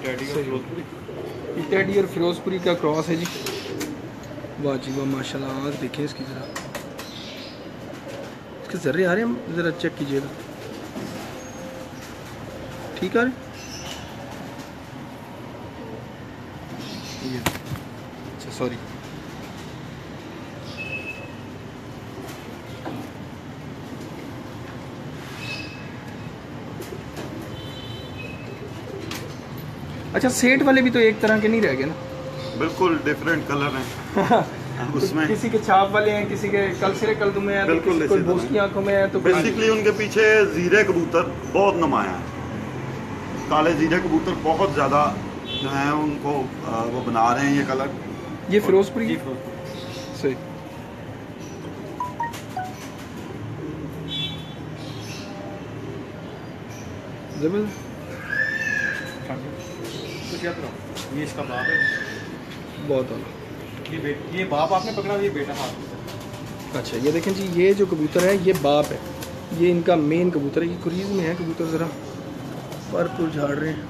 टैडी और फिरोजपुरी का क्रॉस है जी। वाह जी वाह, माशाल्लाह। आँख देखें इसकी ज़रा, इसके ज़र्रे आ रहे हैं, ज़रा चेक कीजिएगा। ठीक आ रहे? ये अच्छा, सॉरी। अच्छा, सेठ वाले भी तो एक तरह के नहीं रह गए ना? बिल्कुल डिफरेंट कलर हैं उसमें। किसी के छाप वाले हैं, किसी के कल सिरे कल दुमे हैं, बिल्कुल किसी कोई भूस की आंखों में है। तो बेसिकली उनके पीछे जीरे कबूतर बहुत नुमाया है, काले जीरे कबूतर बहुत ज़्यादा जो हैं उनको वो बना रहे हैं ये कलर। ये फिरोजपुरी सही। जबरदस्त। ये इसका बाप है, बहुत आला। ये बेट ये बाप आपने पकड़ा, ये बेटा हाथ। अच्छा, ये देखें जी, ये जो कबूतर है ये बाप है, ये इनका मेन कबूतर है। ये क्रीज में है कबूतर, ज़रा पर पुर झाड़ रहे हैं।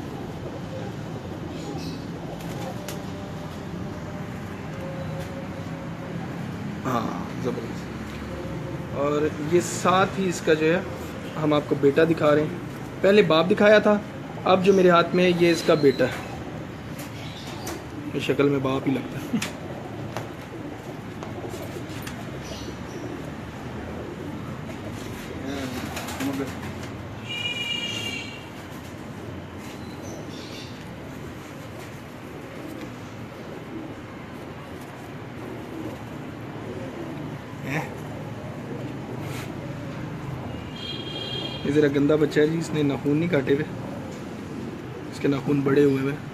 हाँ, ज़बरदस्त। और ये साथ ही इसका जो है हम आपको बेटा दिखा रहे हैं। पहले बाप दिखाया था, अब जो मेरे हाथ में है ये इसका बेटा है। ये शक्ल में बाप ही लगता है। ये ज़रा गंदा बच्चा है जी, इसने नाखून नहीं काटे हुए, इसके नाखून बड़े हुए हुए।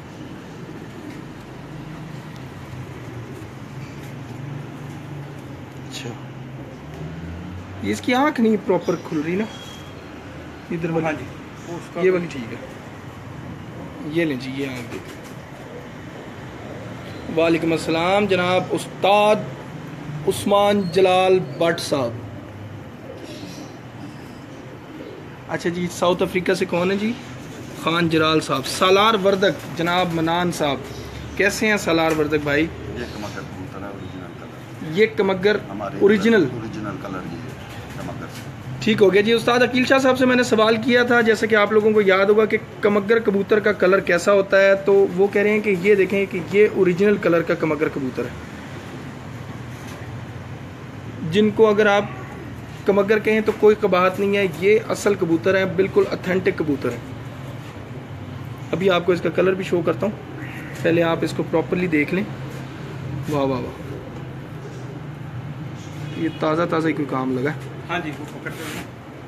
अच्छा, ये इसकी आँख नहीं प्रॉपर खुल रही ना इधर वाली? हाँ जी, ये वाली ठीक है। ये लें जी, ये आँख देख। वालेकुम अस्सलाम जनाब उस्ताद उस्मान जलाल भट्ट साहब। अच्छा जी, साउथ अफ्रीका से कौन है जी? खान जलाल साहब। सालार वर्दक जनाब मनान साहब, कैसे हैं सालार वर्दक भाई? ये कमगर कबूतर है, ओरिजिनल कलर। ये कमगर ओरिजिनल ओरिजिनल कलर ये कमगर। ठीक हो गया जी। उस्ताद अकील शाह साहब से मैंने सवाल किया था, जैसे कि आप लोगों को याद होगा कि कमगर कबूतर का कलर कैसा होता है, तो वो कह रहे हैं कि ये देखें कि ये ओरिजिनल कलर का कमगर कबूतर है। जिनको अगर आप कमगर कहें तो कोई कबाहत नहीं है, ये असल कबूतर है, बिल्कुल ऑथेंटिक कबूतर है। अभी आपको इसका कलर भी शो करता हूँ, पहले आप इसको प्रॉपरली देख लें। वाह वाह वाह, ये ताज़ा ताज़ा ही कोई काम लगा है। हाँ जी, वो पकड़ते हैं।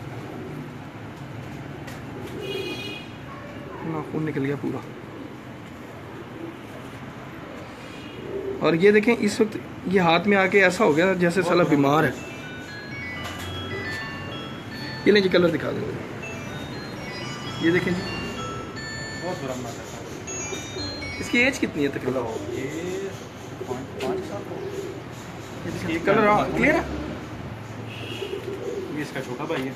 नाखून निकल गया पूरा। और ये देखें इस वक्त ये हाथ में आके ऐसा हो गया जैसे साला बीमार है। ये नहीं जी, कलर दिखा देंगे। ये देखें जी, बहुत बुरा मना करता है। इसकी एज कितनी है तकरीबन? ये पाँच पाँच साल हो गए। ये कलर क्लियर है। ये इसका छोटा भाई है।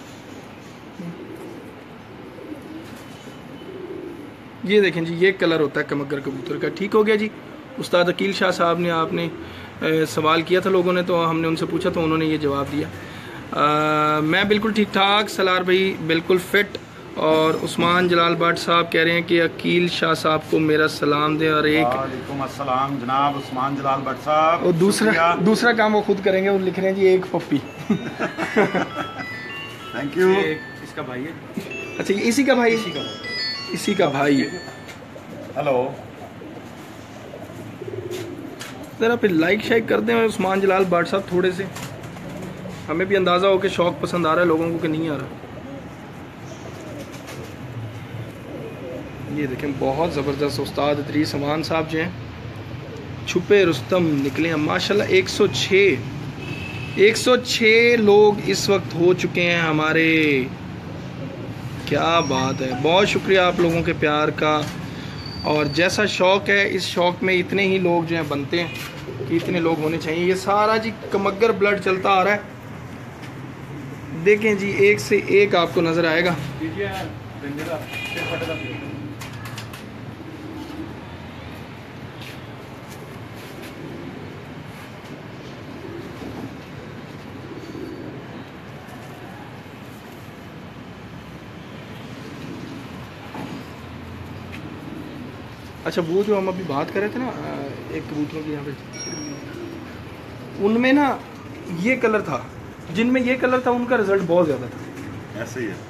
ये देखें जी, ये कलर होता है कमगर कबूतर का। ठीक हो गया जी। उस्ताद अकील शाह साहब ने आपने ए, सवाल किया था लोगों ने, तो हमने उनसे पूछा तो उन्होंने ये जवाब दिया। आ, मैं बिल्कुल ठीक ठाक, सलार भाई बिल्कुल फिट। और उस्मान जलाल भट्ट साहब कह रहे हैं कि अकील शाह साहब को मेरा सलाम दें। और एक वालेकुम अस्सलाम जनाब उस्मान जलाल भट्ट साहब। और दूसरा दूसरा काम वो खुद करेंगे, वो लिख रहे हैं जी एक पप्पी। Thank you. ये इसका भाई है। अच्छा, ये इसी का भाई? इसी का भाई। इसी का भाई है। हेलो, ज़रा फिर लाइक शाइक कर दें उस्मान जलाल भट्ट साहब, थोड़े से हमें भी अंदाज़ा हो कि शौक पसंद आ रहा है लोगों को कि नहीं आ रहा। ये देखें, बहुत ज़बरदस्त उस्ताद इदरीस अमान साहब जो हैं, छुपे रुस्तम निकले हैं माशाल्लाह। एक सौ छः एक सौ छः लोग इस वक्त हो चुके हैं हमारे। क्या बात है, बहुत शुक्रिया आप लोगों के प्यार का। और जैसा शौक़ है, इस शौक़ में इतने ही लोग जो हैं बनते हैं कि इतने लोग होने चाहिए। ये सारा जी कमगर ब्लड चलता आ रहा है। देखें जी, एक से एक आपको नज़र आएगा। अच्छा, वो जो हम अभी बात कर रहे थे ना एक कबूतरों की यहाँ पे, उनमें ना ये कलर था, जिनमें ये कलर था उनका रिजल्ट बहुत ज़्यादा था। ऐसे ही है।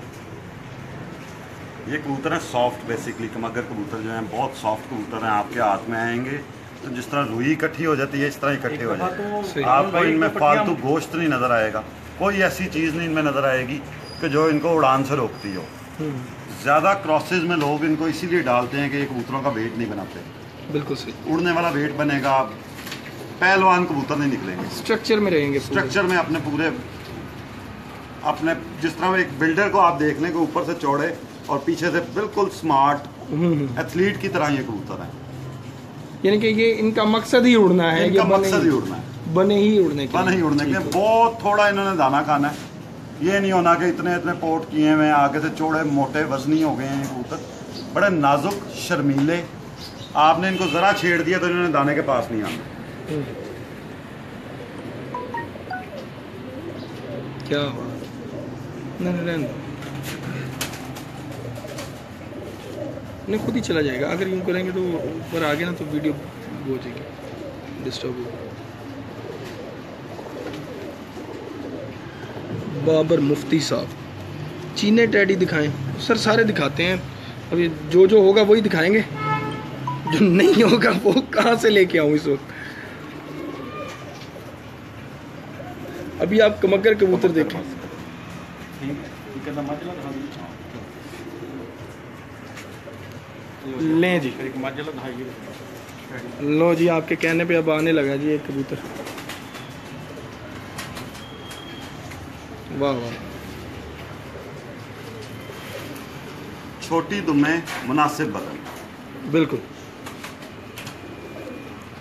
ये कबूतर है सॉफ्ट, बेसिकली कमगर कबूतर जो हैं बहुत सॉफ्ट कबूतर हैं। आपके हाथ में आएंगे तो जिस तरह रुई इकट्ठी हो जाती है, इस तरह इकट्ठे हो जाते हैं। आपको इनमें फालतू गोश्त नहीं नज़र आएगा, कोई ऐसी चीज़ नहीं इनमें नज़र आएगी कि जो इनको उड़ान से रोकती हो। ज़्यादा क्रॉसेज में लोग इनको इसीलिए डालते हैं कि ये कबूतरों का वेट नहीं बनाते। बिल्कुल सही, उड़ने वाला वेट बनेगा, पहलवान कबूतर नहीं निकलेंगे, स्ट्रक्चर में रहेंगे। स्ट्रक्चर में अपने पूरे अपने जिस तरह एक बिल्डर को आप देख लें कि ऊपर से चौड़े और पीछे से बिल्कुल स्मार्ट एथलीट की तरह ये कबूतर है। यानी कि ये इनका मकसद ही उड़ना है। इनका ये मकसद ही उड़ना है, बने ही उड़ने के बने ही उड़ने के। बहुत थोड़ा इन्होंने दाना खाना है। ये नहीं होना कि इतने इतने पोर्ट किए हुए हैं, आगे से चौड़े मोटे वजनी हो गए हैं कबूतर, बड़े नाजुक शर्मीले। आपने इनको ज़रा छेड़ दिया तो इन्होंने दाने के पास नहीं आना। क्या बात, नहीं नहीं नहीं खुद ही चला जाएगा। अगर यूँ करेंगे तो ऊपर आगे ना तो वीडियो हो जाएगी, डिस्टर्ब होगा। बाबर मुफ्ती साहब, चीने टैडी दिखाएं सर? सारे दिखाते हैं। अभी जो जो होगा वही दिखाएंगे, जो नहीं होगा वो कहाँ से लेके आऊँ इस वक्त। अभी आप कमगर कबूतर देखें। लें जी, लो जी, आपके कहने पे अब आने लगा जी एक कबूतर। वाह वाह, छोटी दुम्मे मुनासिब बदन। बिल्कुल।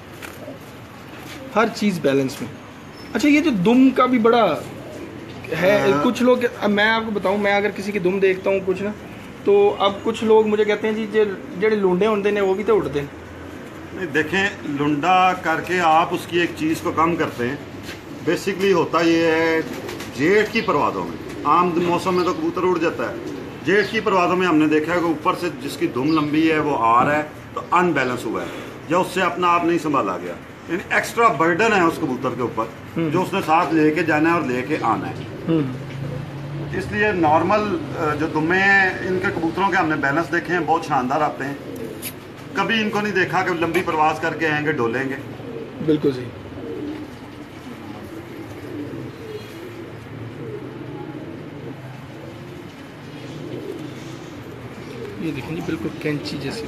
हर चीज़ बैलेंस में। अच्छा, ये जो दुम का भी बड़ा है, हाँ। कुछ लोग, अब मैं आपको बताऊं, मैं अगर किसी की दुम देखता हूँ कुछ ना, तो अब कुछ लोग मुझे कहते हैं जी जे जेडे लुंडे होंगे ने वो भी तो उड़ते हैं। नहीं देखें, लुंडा करके आप उसकी एक चीज़ को कम करते हैं। बेसिकली होता ये है, जेठ की परवादों में, आम मौसम में तो कबूतर उड़ जाता है, जेठ की परवादों में हमने देखा है कि ऊपर से जिसकी धुम लंबी है वो आ रहा है तो अनबैलेंस हुआ है, या उससे अपना आप नहीं संभाला गया, यानी एक्स्ट्रा बर्डन है उस कबूतर के ऊपर जो उसने साथ लेके जाना है और लेके आना है। इसलिए नॉर्मल जो दुम्बे हैं इनके कबूतरों के हमने बैलेंस देखे हैं, बहुत शानदार आते हैं। कभी इनको नहीं देखा कि लंबी प्रवास करके आएंगे डोलेंगे। बिल्कुल सही। ये देखें जी, बिल्कुल कैंची जैसे।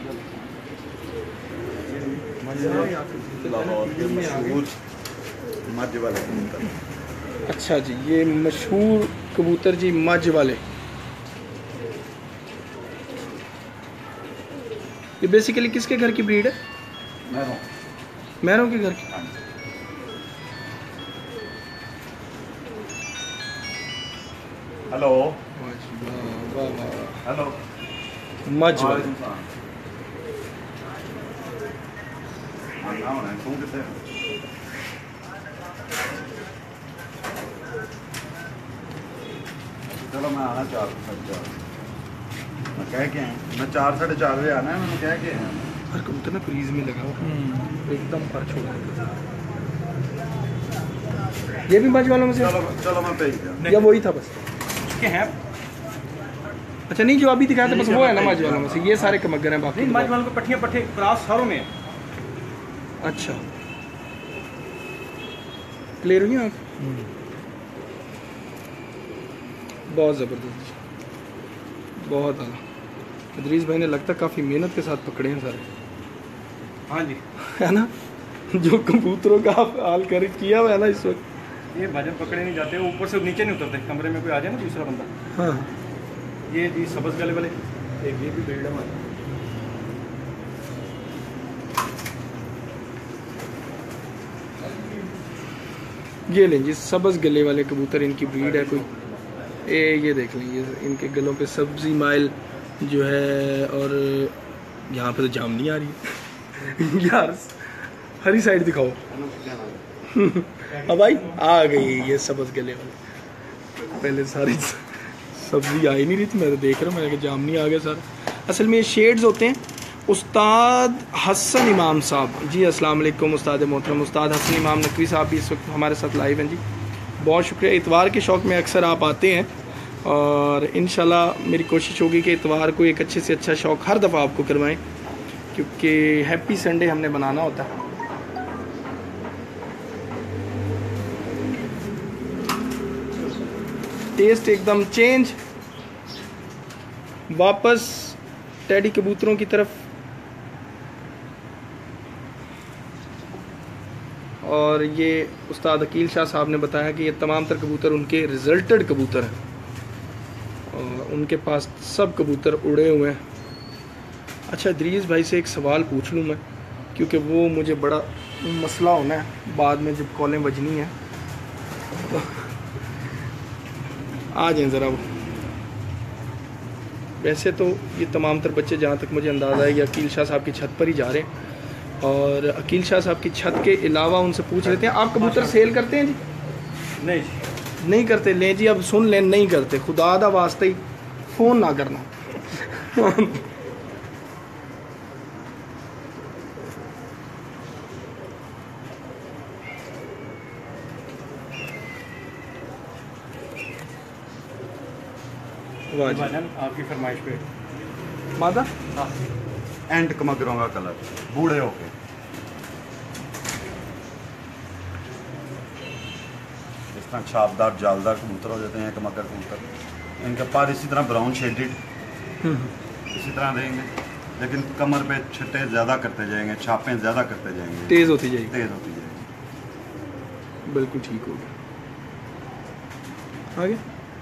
लाहौर के मशहूर मज वाले कबूतर। अच्छा जी, ये मशहूर कबूतर जी मज वाले, ये बेसिकली किसके घर की ब्रीड है? मैरों मैरों के घर की। हेलो वाह वाह, हेलो मज वाले। तू कितने चलो मैं आना चार साढ़े चार, मैं कह के आया, मैं चार साढ़े चार बजे आना है, मैंने कह के आया। हर कबूतर ना क्रीज में लगा हुआ एकदम पर छोड़ा। ये भी मज वालों में से? चलो चलो मैं भेज दिया। या वही था बस? उसके हैं अच्छा नहीं, जो अभी दिखाया था बस वो है ना मज वालों में से? ये सारे कमगर हैं बाकी? नहीं, मज वालों को पट्टियाँ पट्टे क्रॉस सारों में है। अच्छा, क्लियर हुई आप? बहुत ज़बरदस्त, बहुत आला। इदरीस भाई ने लगता काफ़ी मेहनत के साथ पकड़े हैं सारे। हाँ जी, है ना, जो कबूतरों का आप हाल कर किया हुआ है ना इस वक्त। ये भजन पकड़े नहीं जाते, ऊपर से नीचे नहीं उतरते। कमरे में कोई आ जाए ना दूसरा बंदा। हाँ, ये जी सब्ज़ गले वाले, एक ये भी ब्रीड है हमारी। ये लें जी सब्ज़ गले वाले कबूतर, इनकी ब्रीड है कोई। ए ये देख लें, ये इनके गलों पे सब्जी माइल जो है, और यहाँ पे तो जामनी आ रही है यार, हरी साइड दिखाओ। अब भाई आ गई ये सब्ज़ गले वाले। पहले सारी सब्जी आ ही नहीं रही थी, मैं तो देख रहा हूँ, मैंने कहा जामनी आ गया सारा। असल में ये शेड्स होते हैं। उस्ताद हसन इमाम साहब जी, अस्सलाम वालेकुम उस्ताद मोहतरम। उस्ताद हसन इमाम नकवी साहब भी इस वक्त हमारे साथ लाइव हैं जी, बहुत शुक्रिया। इतवार के शौक़ में अक्सर आप आते हैं, और इंशाल्लाह मेरी कोशिश होगी कि इतवार को एक अच्छे से अच्छा शौक़ हर दफ़ा आपको करवाएं, क्योंकि हैप्पी संडे हमने बनाना होता है। टेस्ट एकदम चेंज, वापस टेडी कबूतरों की तरफ। और ये उस्ताद अकील शाह साहब ने बताया कि ये तमाम तर कबूतर उनके रिजल्टेड कबूतर हैं, और उनके पास सब कबूतर उड़े हुए हैं। अच्छा, इदरीस भाई से एक सवाल पूछ लूँ मैं, क्योंकि वो मुझे बड़ा मसला होना है बाद में जब कॉलें बजनी हैं। तो आ जाएं ज़रा वो। वैसे तो ये तमाम तर बच्चे, जहाँ तक मुझे अंदाज़ा है, ये अकील शाह साहब की छत पर ही जा रहे हैं, और अकील शाह साहब की छत के अलावा उनसे पूछ लेते हैं, आप कबूतर सेल करते हैं जी? नहीं नहीं करते। लें जी, अब सुन लें, नहीं करते। खुदा दा वास्ते ही फ़ोन ना करना। वाह जी, भजन आपकी फरमाइश पे। मादा एंड कमगरों का कलर बूढ़े होके, इस तरह छापदार जालदार कबूतर हो जाते हैं कमगर कबूतर। इनके पर इसी तरह ब्राउन शेडेड इसी तरह रहेंगे, लेकिन कमर पे छट्टे ज़्यादा करते जाएंगे, छापें ज़्यादा करते जाएंगे, तेज़ होती जाएगी। तेज़ होती जाएगी। बिल्कुल ठीक हो गया। आगे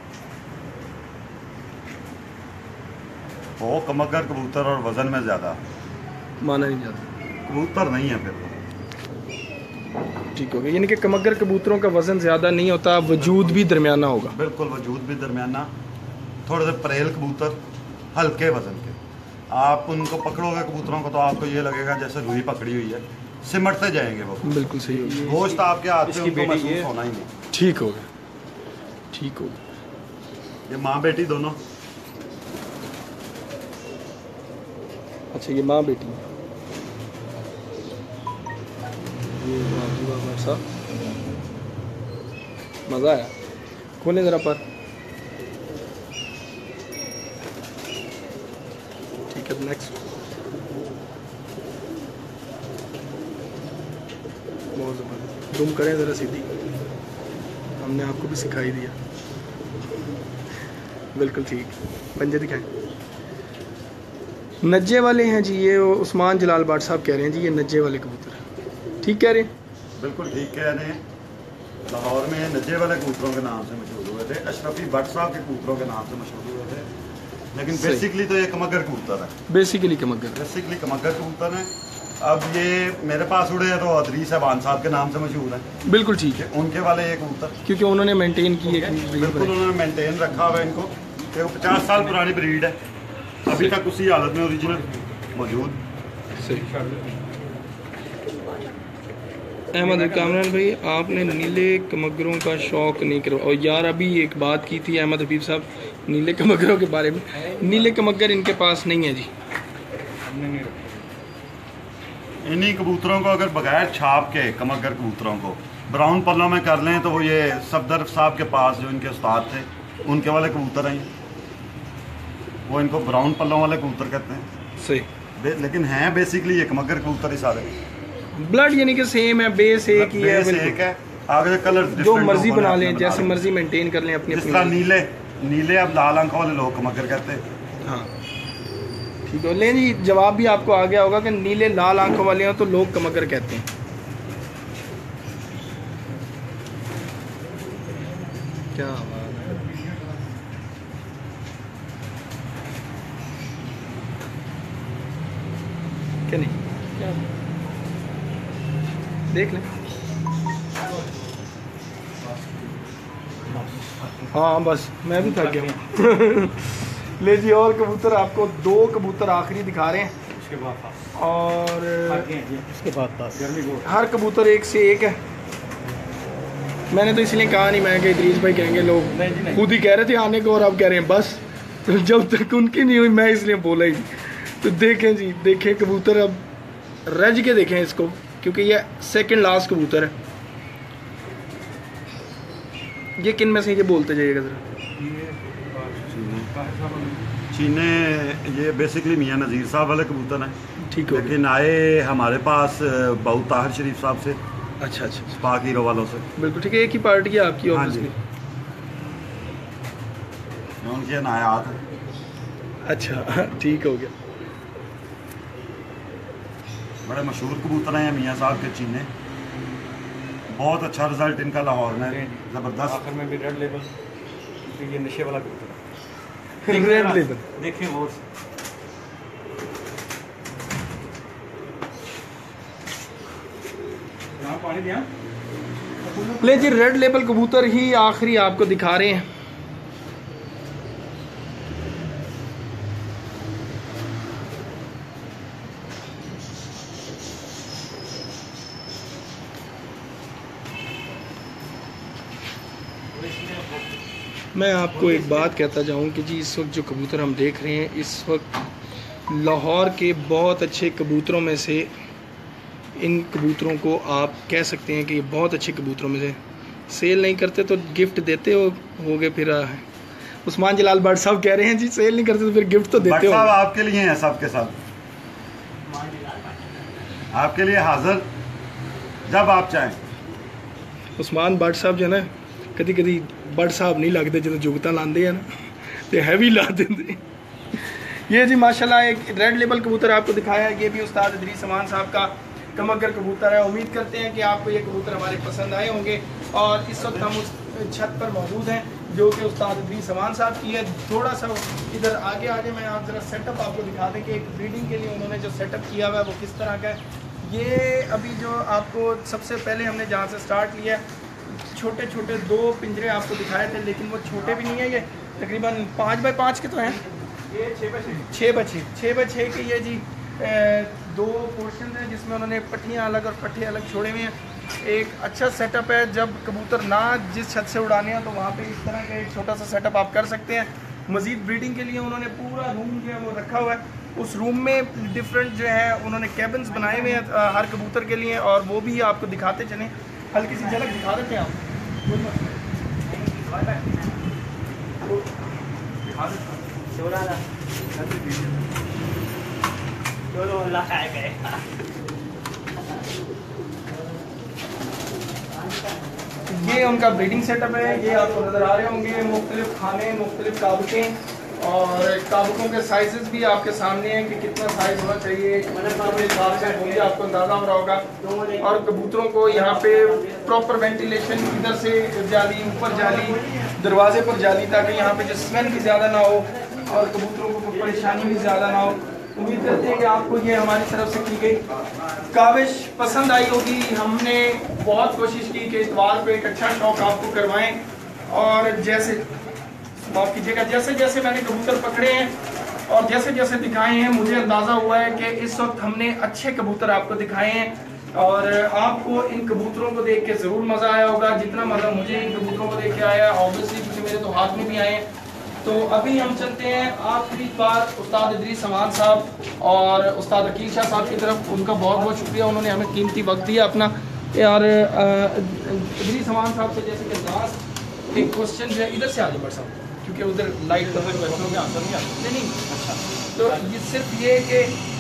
वो कमगर कबूतर और वज़न में ज़्यादा माना नहीं जाता। कबूतर नहीं है फिर वो। ठीक हो गया, यानी कि कमगर कबूतरों का वज़न ज़्यादा नहीं होता, वजूद भी दरमियाना होगा। बिल्कुल वजूद भी दरमियाना, थोड़े से परेल कबूतर, हल्के वजन के। आप उनको पकड़ोगे कबूतरों को तो आपको ये लगेगा जैसे रुई पकड़ी हुई है, सिमटते जाएंगे वो। बिल्कुल सही हो गया, गोश्त आपके हाथ से उनको महसूस होना ही नहीं। ठीक हो गया, ठीक हो गया। ये माँ बेटी दोनों। अच्छा ये माँ बेटी है। ये वाह जी वाह भाई साहब, मज़ा आया। खोलें ज़रा पर। ठीक है, नेक्स्ट। बहुत ज़बरदस्त। दुम करें ज़रा सीधी, हमने आपको भी सिखाई दिया। बिल्कुल ठीक, पंजे दिखाएं। नज्जे वाले हैं जी ये, उस्मान जलाल बाट साहब कह रहे हैं जी ये नज्जे वाले कबूतर हैं। ठीक कह रहे हैं? बिल्कुल ठीक कह रहे हैं। लाहौर में नज्जे वाले कबूतरों के नाम से मशहूर हुए थे, अशरफी भट्ट साहब के कबूतरों के नाम से मशहूर हुए थे, लेकिन बेसिकली तो ये कमगर कबूतर है। बेसिकली कमगर बेसिकली कमगर कबूतर है। अब ये मेरे पास उड़े हैं तो अदरी साहबान साहब के नाम से मशहूर है। बिल्कुल ठीक है, उनके वाले ये कबूतर क्योंकि उन्होंने मेंटेन की है। बिल्कुल उन्होंने मेंटेन रखा हुआ है इनको। ये पचास साल पुरानी ब्रीड है, अभी तक उसी हालत में ओरिजिनल मौजूद। अहमद कामरान भाई, आपने नीले कमगरों का शौक नहीं करो। और यार अभी एक बात की थी अहमद हबीब साहब नीले कमगरों के बारे में। नीले कमगर इनके पास नहीं है जी। इन्हीं कबूतरों को अगर बगैर छाप के कमगर कबूतरों को ब्राउन पल्लों में कर लें तो वो ये सफदर साहब के पास जो इनके उस्ताद थे उनके वाले कबूतर हैं, वो इनको ब्राउन पल्लों वाले कबूतर कहते हैं। सही, लेकिन हैं बेसिकली ये कमगर कबूतर ही सारे। ब्लड यानी कि सेम है, बेस एक ही है, बेस एक है। आगे कलर जो मर्जी बना लें, जैसे मर्जी मेंटेन कर लें अपनी जिस तरह नीले नीले अब लाल आंखों वाले लोग कमगर कहते हैं। हाँ ठीक है, ले जी जवाब भी आपको आ गया होगा कि नीले लाल आंखों वाले हो तो लोग कमगर कहते हैं। क्या बात है, क्या नहीं, क्या देख लें। हाँ बस मैं भी थक गया हूँ। ले जी और कबूतर आपको दो कबूतर आखिरी दिखा रहे हैं, उसके बाद और उसके बाद हर कबूतर एक से एक है। मैंने तो इसलिए कहा नहीं, मैं कि इदरीस भाई कहेंगे लोग खुद ही कह रहे थे आने को और आप कह रहे हैं बस। तो जब तक उनकी नहीं हुई मैं इसलिए बोला ही। तो देखें जी, देखें कबूतर, अब रज के देखें इसको, क्योंकि ये सेकंड लास्ट कबूतर है। ये किन में से ये बोलते जाइएगा ज़रा। चीने ये बेसिकली मियाँ नज़ीर साहब वाले कबूतर हैं। ठीक है, लेकिन आए हमारे पास बाऊ ताहिर शरीफ साहब से। अच्छा अच्छा, पाक हीरो वालों से। बिल्कुल ठीक है, एक ही पार्टी है आपकी हाँ जी, ऑब्वियसली। उनके नायात हैं। अच्छा ठीक हो गया। बड़े मशहूर कबूतर हैं मियाँ साहब के चीने। बहुत अच्छा रिजल्ट इनका लाहौर में, ज़बरदस्त। आखिर में भी रेड लेबल, ये नशे वाला कबूतर है। रेड लेबल देखिए और यहाँ पानी दिया। ले जी, रेड लेबल कबूतर ही आखिरी आपको दिखा रहे हैं। मैं आपको एक बात कहता जाऊं कि जी इस वक्त जो कबूतर हम देख रहे हैं, इस वक्त लाहौर के बहुत अच्छे कबूतरों में से, इन कबूतरों को आप कह सकते हैं कि ये बहुत अच्छे कबूतरों में से। सेल नहीं करते तो गिफ्ट देते हो होगे फिर। उस्मान जलाल भट्ट साहब कह रहे हैं जी सेल नहीं करते तो फिर गिफ्ट तो देते हो। आपके लिए हैं, सबके साथ आपके लिए हाजिर जब आप चाहें। उस्मान भट्ट साहब जो है ना, कभी कभी भट्ट साहब नहीं लगते जो जुगता लाते हैं ना, तो हैवी ला देते। ये जी माशाल्लाह एक रेड लेबल कबूतर आपको दिखाया है, ये भी उस्ताद इदरीस समान साहब का कमगर कबूतर है। उम्मीद करते हैं कि आपको ये कबूतर हमारे पसंद आए होंगे। और इस वक्त हम उस छत पर मौजूद हैं जो कि उस्ताद इदरीस समान साहब की है। थोड़ा सा इधर आगे आगे मैं आप ज़रा सेटअप आपको दिखा दें कि एक ब्रीडिंग के लिए उन्होंने जो सेटअप किया हुआ है वो किस तरह का है। ये अभी जो आपको सबसे पहले हमने जहाँ से स्टार्ट किया छोटे छोटे दो पिंजरे आपको दिखाए थे, लेकिन वो छोटे भी नहीं है, ये तकरीबन पाँच बाई पाँच के तो हैं, ये छः बाई छः छः बाई छः छः बाई छः के ये जी ए, दो पोर्शन हैं जिसमें उन्होंने पट्टियाँ अलग और पट्टे अलग छोड़े हुए हैं। एक अच्छा सेटअप है, जब कबूतर ना जिस छत से उड़ाने हैं तो वहाँ पे इस तरह का एक छोटा सा सेटअप आप कर सकते हैं। मज़ीद ब्रीडिंग के लिए उन्होंने पूरा रूम जो है वो रखा हुआ है, उस रूम में डिफरेंट जो है उन्होंने कैबिन्स बनाए हुए हैं हर कबूतर के लिए, और वो भी आपको दिखाते चलें, हल्की सी झलक दिखा देते हैं आप। ये उनका ब्रीडिंग सेटअप है, ये आपको नज़र आ रहे होंगे, मुख्तलिफ खाने, मुख्तलिफ काबुकें, और काबुकों के साइजेस भी आपके सामने हैं कि कितना साइज़ होना चाहिए, हिसाब से वो भी आपको अंदाज़ा हो रहा होगा। और कबूतरों को यहाँ पे प्रॉपर वेंटिलेशन, इधर से जाली, ऊपर जाली, दरवाजे पर जाली, ताकि यहाँ पे जो स्मेल भी ज़्यादा ना हो और कबूतरों को कोई परेशानी भी ज़्यादा ना हो। उम्मीद करते हैं कि आपको ये हमारी तरफ से की गई काविश पसंद आई होगी। हमने बहुत कोशिश की कि इतवार पे एक अच्छा शौक आपको करवाएं, और जैसे माफ़ कीजिएगा, जैसे जैसे मैंने कबूतर पकड़े हैं और जैसे जैसे दिखाए हैं, मुझे अंदाज़ा हुआ है कि इस वक्त हमने अच्छे कबूतर आपको दिखाए हैं, और आपको इन कबूतरों को देख के ज़रूर मज़ा आया होगा जितना मज़ा मुझे इन कबूतरों को देख के आया, ऑब्वियसली क्योंकि मेरे तो हाथ में भी आए हैं। तो अभी हम चलते हैं आखिरी बार उस्ताद इदरीस समान साहब और उस्ताद अकील शाह साहब की तरफ। उनका बहुत बहुत शुक्रिया, उन्होंने हमें कीमती वक्त दिया अपना। और इदरीस समान साहब से जैसे कि लास्ट एक क्वेश्चन जो है, इधर से आगे बढ़ साहब, क्योंकि उधर लाइट क्वेश्चनों में आंसर नहीं आता। नहीं अच्छा, तो ये सिर्फ ये कि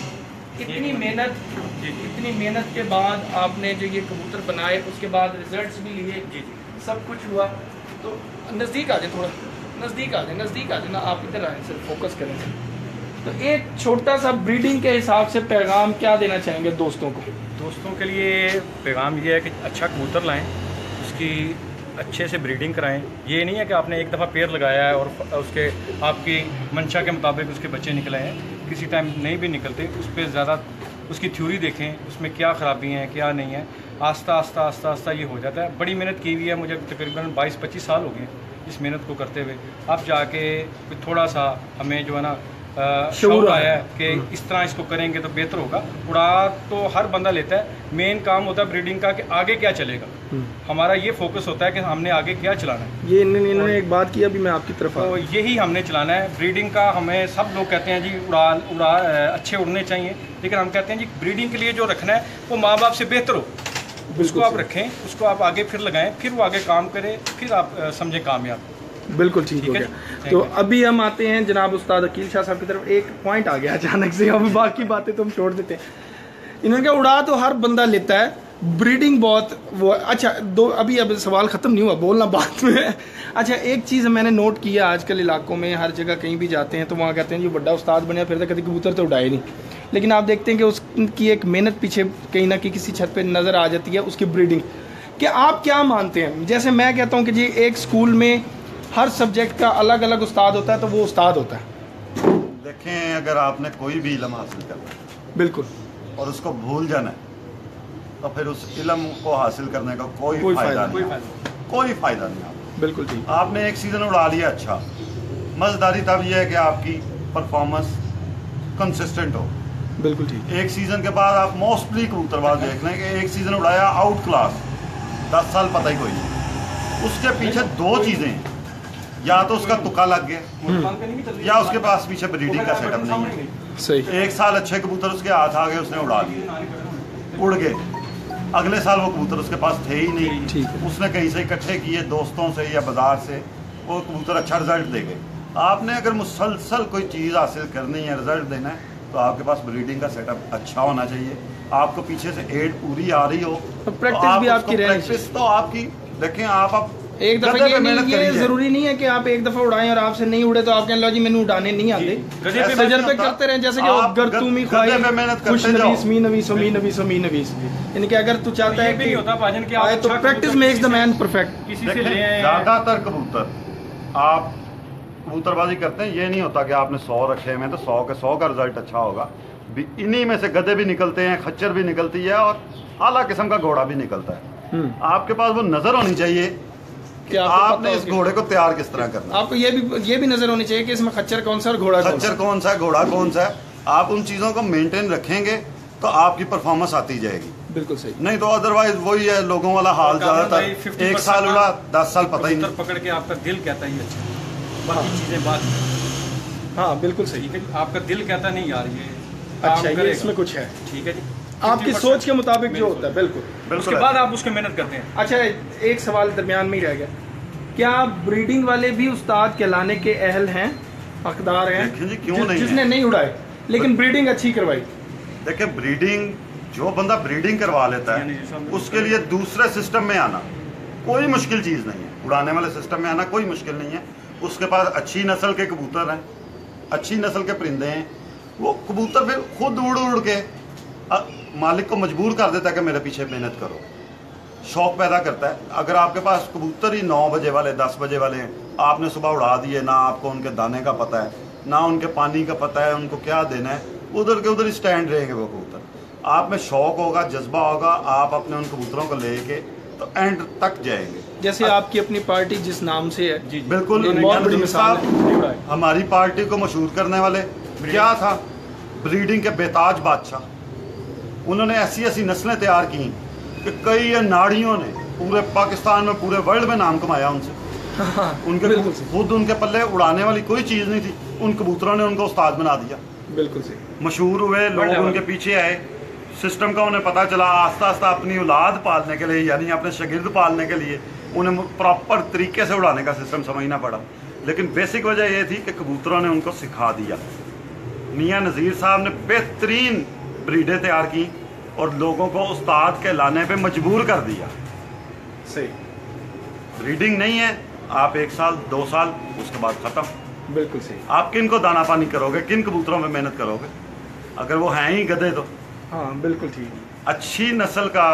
इतनी मेहनत इतनी मेहनत के बाद आपने जो ये कबूतर बनाए, उसके बाद रिजल्ट्स भी लिए, जी जी सब कुछ हुआ, तो नज़दीक आ जाए, थोड़ा नज़दीक आ जाए, नज़दीक आ जाए ना, आप इधर आए, सिर्फ फोकस करें। तो एक छोटा सा ब्रीडिंग के हिसाब से पैगाम क्या देना चाहेंगे दोस्तों को? दोस्तों के लिए पैगाम ये है कि अच्छा कबूतर लाएं, उसकी अच्छे से ब्रीडिंग कराएं। ये नहीं है कि आपने एक दफ़ा पेड़ लगाया है और उसके आपकी मंशा के मुताबिक उसके बच्चे निकले हैं, किसी टाइम नहीं भी निकलते। उस पर ज़्यादा उसकी थ्योरी देखें, उसमें क्या ख़राबी हैं क्या नहीं है, आस्ता आस्ता आस्ता आस्ता ये हो जाता है। बड़ी मेहनत की हुई है, मुझे तकरीबन बाईस पच्चीस साल हो गए इस मेहनत को करते हुए। अब जाके थोड़ा सा हमें जो है ना शौर आया है कि इस तरह इसको करेंगे तो बेहतर होगा। उड़ा तो हर बंदा लेता है, मेन काम होता है ब्रीडिंग का कि आगे क्या चलेगा। हमारा ये फोकस होता है कि हमने आगे क्या चलाना है। ये इन्होंने एक बात की, अभी मैं आपकी तरफ तो यही हमने चलाना है ब्रीडिंग का। हमें सब लोग कहते हैं जी उड़ा उड़ा अच्छे उड़ने चाहिए, लेकिन हम कहते हैं जी ब्रीडिंग के लिए जो रखना है वो माँ बाप से बेहतर हो, उसको आप रखें, उसको आप आगे फिर लगाएं, फिर वो आगे काम करे, फिर आप समझें कामयाब। बिल्कुल ठीक हो गया। तो अभी हम आते हैं जनाब उस्ताद अकील शाह साहब की तरफ। एक पॉइंट आ गया अचानक से, अब बाकी बातें तो हम छोड़ देते हैं। इन्होंने कहा उड़ा तो हर बंदा लेता है, ब्रीडिंग बहुत वो अच्छा दो अभी अब सवाल ख़त्म नहीं हुआ, बोलना बाद में। अच्छा एक चीज़ मैंने नोट किया, आजकल इलाकों में हर जगह कहीं भी जाते हैं तो वहाँ कहते हैं जी बड़ा उस्ताद बने, फिर तो कभी कबूतर तो उड़ाए नहीं, लेकिन आप देखते हैं कि उसकी एक मेहनत पीछे कहीं ना कहीं किसी छत पर नज़र आ जाती है, उसकी ब्रीडिंग। कि आप क्या मानते हैं? जैसे मैं कहता हूँ कि जी एक स्कूल में हर सब्जेक्ट का अलग अलग उस्ताद होता है, तो वो उस्ताद होता है। देखें, अगर आपने कोई भी इल्म हासिल करना है बिल्कुल और उसको भूल जाना है, तो फिर उस इल्म को हासिल करने का कोई, कोई फायदा नहीं, कोई फायदा नहीं। आप बिल्कुल ठीक, आपने एक सीज़न उड़ा लिया, अच्छा मज़ेदारी तब यह है कि आपकी परफॉर्मेंस कंसिस्टेंट हो। बिल्कुल ठीक। एक सीज़न के बाद आप मोस्टली कबूतरबाज देख लें कि एक सीज़न उड़ाया आउट क्लास, दस साल पता ही कोई नहीं। उसके पीछे दो चीज़ें हैं, या तो उसका तुक्का लग गया या उसके पास पीछे ब्रीडिंग का सेटअप नहीं है। सही। एक साल अच्छे कबूतर उसके हाथ आ गए, उसने उड़ा दिए, उड़ गए, अगले साल वो कबूतर उसके पास थे ही नहीं। ठीक है। उसने कहीं से इकट्ठे किए दोस्तों से या बाजार से, वो कबूतर अच्छा रिजल्ट दे गए। आपने अगर मुसलसल कोई चीज़ हासिल करनी है, रिजल्ट देना है, तो आपके पास ब्रीडिंग का सेटअप अच्छा होना चाहिए, आपको पीछे से एड पूरी आ रही हो, प्रैक्टिस भी आपकी रहनी चाहिए। प्रैक्टिस तो आपकी देखें, आप अब एक दफा ये, नहीं, ये जरूरी नहीं है कि आप एक दफा उड़ाएं और आपसे नहीं उड़े तो आप कहने लो जी मैंने उड़ाने नहीं आते। तजर्बे करते रहे, जैसे कि अगर तुम ही खाई खुश नवीस मी नवीस मी नवीस मी नवीस, यानी कि अगर तू चाहता है कि होता भाजन के आए तो practice makes the man perfect. ज्यादातर कबूतर आप कबूतरबाजी करते हैं, ये नहीं होता कि आपने सौ रखे हुए तो सौ के सौ का रिजल्ट अच्छा होगा। इन्हीं में से गधे भी निकलते हैं, खच्चर भी निकलती है और आला किस्म का घोड़ा भी निकलता है। आपके पास वो नजर होनी चाहिए कि आपने इस घोड़े को तैयार किस तरह करना। आपको ये भी ये भी नजर होनी चाहिए कि इसमें खच्चर कौन सा और घोड़ा खच्चर कौन सा है, घोड़ा कौन सा है। आप उन चीजों को मेंटेन रखेंगे तो आपकी परफॉर्मेंस आती जाएगी। बिल्कुल सही, नहीं तो अदरवाइज वही है, लोगों वाला हाल ज्यादातर एक साल उड़ा दस साल पता ही नहीं पकड़ के आपका दिल कहता ही अच्छा, बाकी चीजें बात। हाँ बिल्कुल सही है, आपका दिल कहता नहीं यार ये अच्छा, ये इसमें कुछ है। ठीक है जी, आपकी सोच के मुताबिक जो होता है। बिल्कुल, उसके बाद आप उसके मेहनत करते हैं। अच्छा, एक सवाल दरमियान में ही रह गया, क्या ब्रीडिंग वाले भी उस्ताद कहलाने के अहल हैं, हकदार हैं? जी क्यों जिस, नहीं जिसने है? नहीं उड़ाए लेकिन ब्रीडिंग अच्छी करवाई। देखिए ब्रीडिंग, जो बंदा ब्रीडिंग करवा लेता है उसके लिए दूसरे सिस्टम में आना कोई मुश्किल चीज नहीं है। उड़ाने वाले सिस्टम में आना कोई मुश्किल नहीं है। उसके पास अच्छी नस्ल के कबूतर हैं, अच्छी नस्ल के परिंदे हैं, वो कबूतर फिर खुद उड़ उड़ के मालिक को मजबूर कर देता है कि मेरे पीछे मेहनत करो, शौक पैदा करता है। अगर आपके पास कबूतर ही नौ बजे वाले दस बजे वाले हैं, आपने सुबह उड़ा दिए, ना आपको उनके दाने का पता है, ना उनके पानी का पता है, उनको क्या देना है, उधर के उधर ही स्टैंड रहेंगे वो कबूतर। आप में शौक होगा, जज्बा होगा, आप अपने उन कबूतरों को लेके तो एंड तक जाएंगे। जैसे आपकी अपनी पार्टी जिस नाम से है, जी बिल्कुल, हमारी पार्टी को मशहूर करने वाले क्या था, ब्रीडिंग के बेताज बादशाह। उन्होंने ऐसी ऐसी नस्लें तैयार की कि कई नाड़ियों ने पूरे पाकिस्तान में, पूरे वर्ल्ड में नाम कमाया उनसे। उनके खुद उनके पल्ले उड़ाने वाली कोई चीज नहीं थी, उन कबूतरों ने उनको उस्ताद बना दिया। बिल्कुल सही, मशहूर हुए, लोग उनके पीछे आए, सिस्टम का उन्हें पता चला। आस्ता आस्ता अपनी औलाद पालने के लिए, यानी अपने शागिर्द पालने के लिए उन्हें प्रॉपर तरीके से उड़ाने का सिस्टम समझना पड़ा। लेकिन बेसिक वजह यह थी कि कबूतरों ने उनको सिखा दिया। मियाँ नज़ीर साहब ने बेहतरीन ब्रीडें तैयार की और लोगों को उस्ताद के लाने पे मजबूर कर दिया। सही, ब्रीडिंग नहीं है, आप एक साल दो साल उसके बाद खत्म। बिल्कुल सही। आप किन को दाना पानी करोगे, किन कबूतरों में मेहनत करोगे, अगर वो हैं ही गधे तो। हाँ बिल्कुल ठीक। अच्छी नस्ल का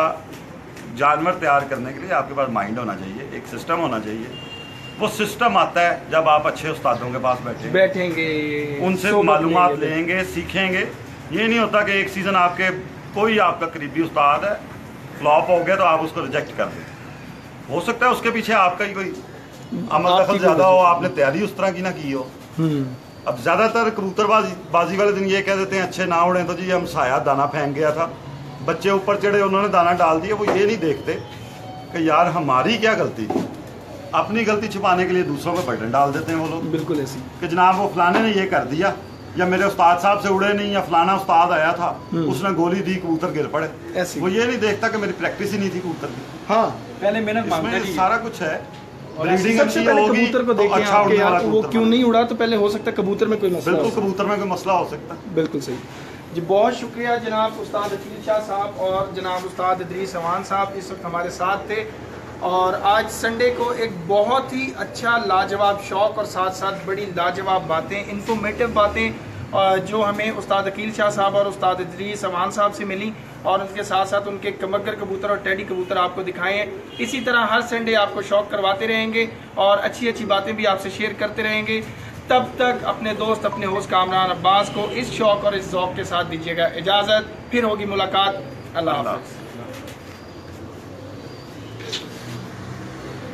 जानवर तैयार करने के लिए आपके पास माइंड होना चाहिए, एक सिस्टम होना चाहिए। वो सिस्टम आता है जब आप अच्छे उस्तादों के पास बैठे बैठेंगे, उनसे मालूमात लेंगे, सीखेंगे। ये नहीं होता कि एक सीज़न आपके कोई आपका करीबी उस्ताद है, फ्लॉप हो गया तो आप उसको रिजेक्ट कर दें। हो सकता है उसके पीछे आपका ही कोई अमल दखल ज़्यादा हो, आपने तैयारी उस तरह की ना की हो। अब ज़्यादातर कबूतरबाजी बाजी वाले दिन ये कह देते हैं अच्छे ना उड़े तो जी हम साया दाना फेंक गया था, बच्चे ऊपर चढ़े, उन्होंने दाना डाल दिया। वो ये नहीं देखते कि यार हमारी क्या गलती थी। अपनी गलती छुपाने के लिए दूसरों पर बर्डन डाल देते हैं वो लोग। बिल्कुल ऐसी कि जनाब वो फलाने ने ये कर दिया, या मेरे उस्ताद साहब से उड़े नहीं, या फलाना उस्ताद आया था उसने गोली दी, कबूतर गिर पड़े। वो ये नहीं देखता कि मेरी प्रैक्टिस ही नहीं थी कबूतर की। हाँ, पहले मेहनत मांगते हैं, सारा कुछ है। सबसे पहले कबूतर को देखें, अच्छा आपके यार वो क्यों नहीं उड़ा, तो पहले हो सकता है कबूतर में कोई मसला। बिल्कुल, कबूतर में कोई मसला हो सकता है। बिल्कुल सही जी। बहुत शुक्रिया जनाब उस्ताद अकील शाह साहब और जनाब उस्ताद इदरीस अवान साहब इस वक्त हमारे साथ थे। और आज संडे को एक बहुत ही अच्छा लाजवाब शौक और साथ साथ बड़ी लाजवाब बातें, इन्फॉर्मेटिव बातें जो हमें उस्ताद अकील शाह साहब और उस्ताद इदरीस अवान साहब से मिली, और उनके साथ साथ उनके कमगर कबूतर और टेडी कबूतर आपको दिखाए हैं। इसी तरह हर संडे आपको शौक करवाते रहेंगे और अच्छी अच्छी बातें भी आपसे शेयर करते रहेंगे। तब तक अपने दोस्त, अपने होस्ट कामरान अब्बास को इस शौक और इस ज़ौक़ के साथ दीजिएगा इजाज़त। फिर होगी मुलाकात। अल्लाह हाफ़िज़।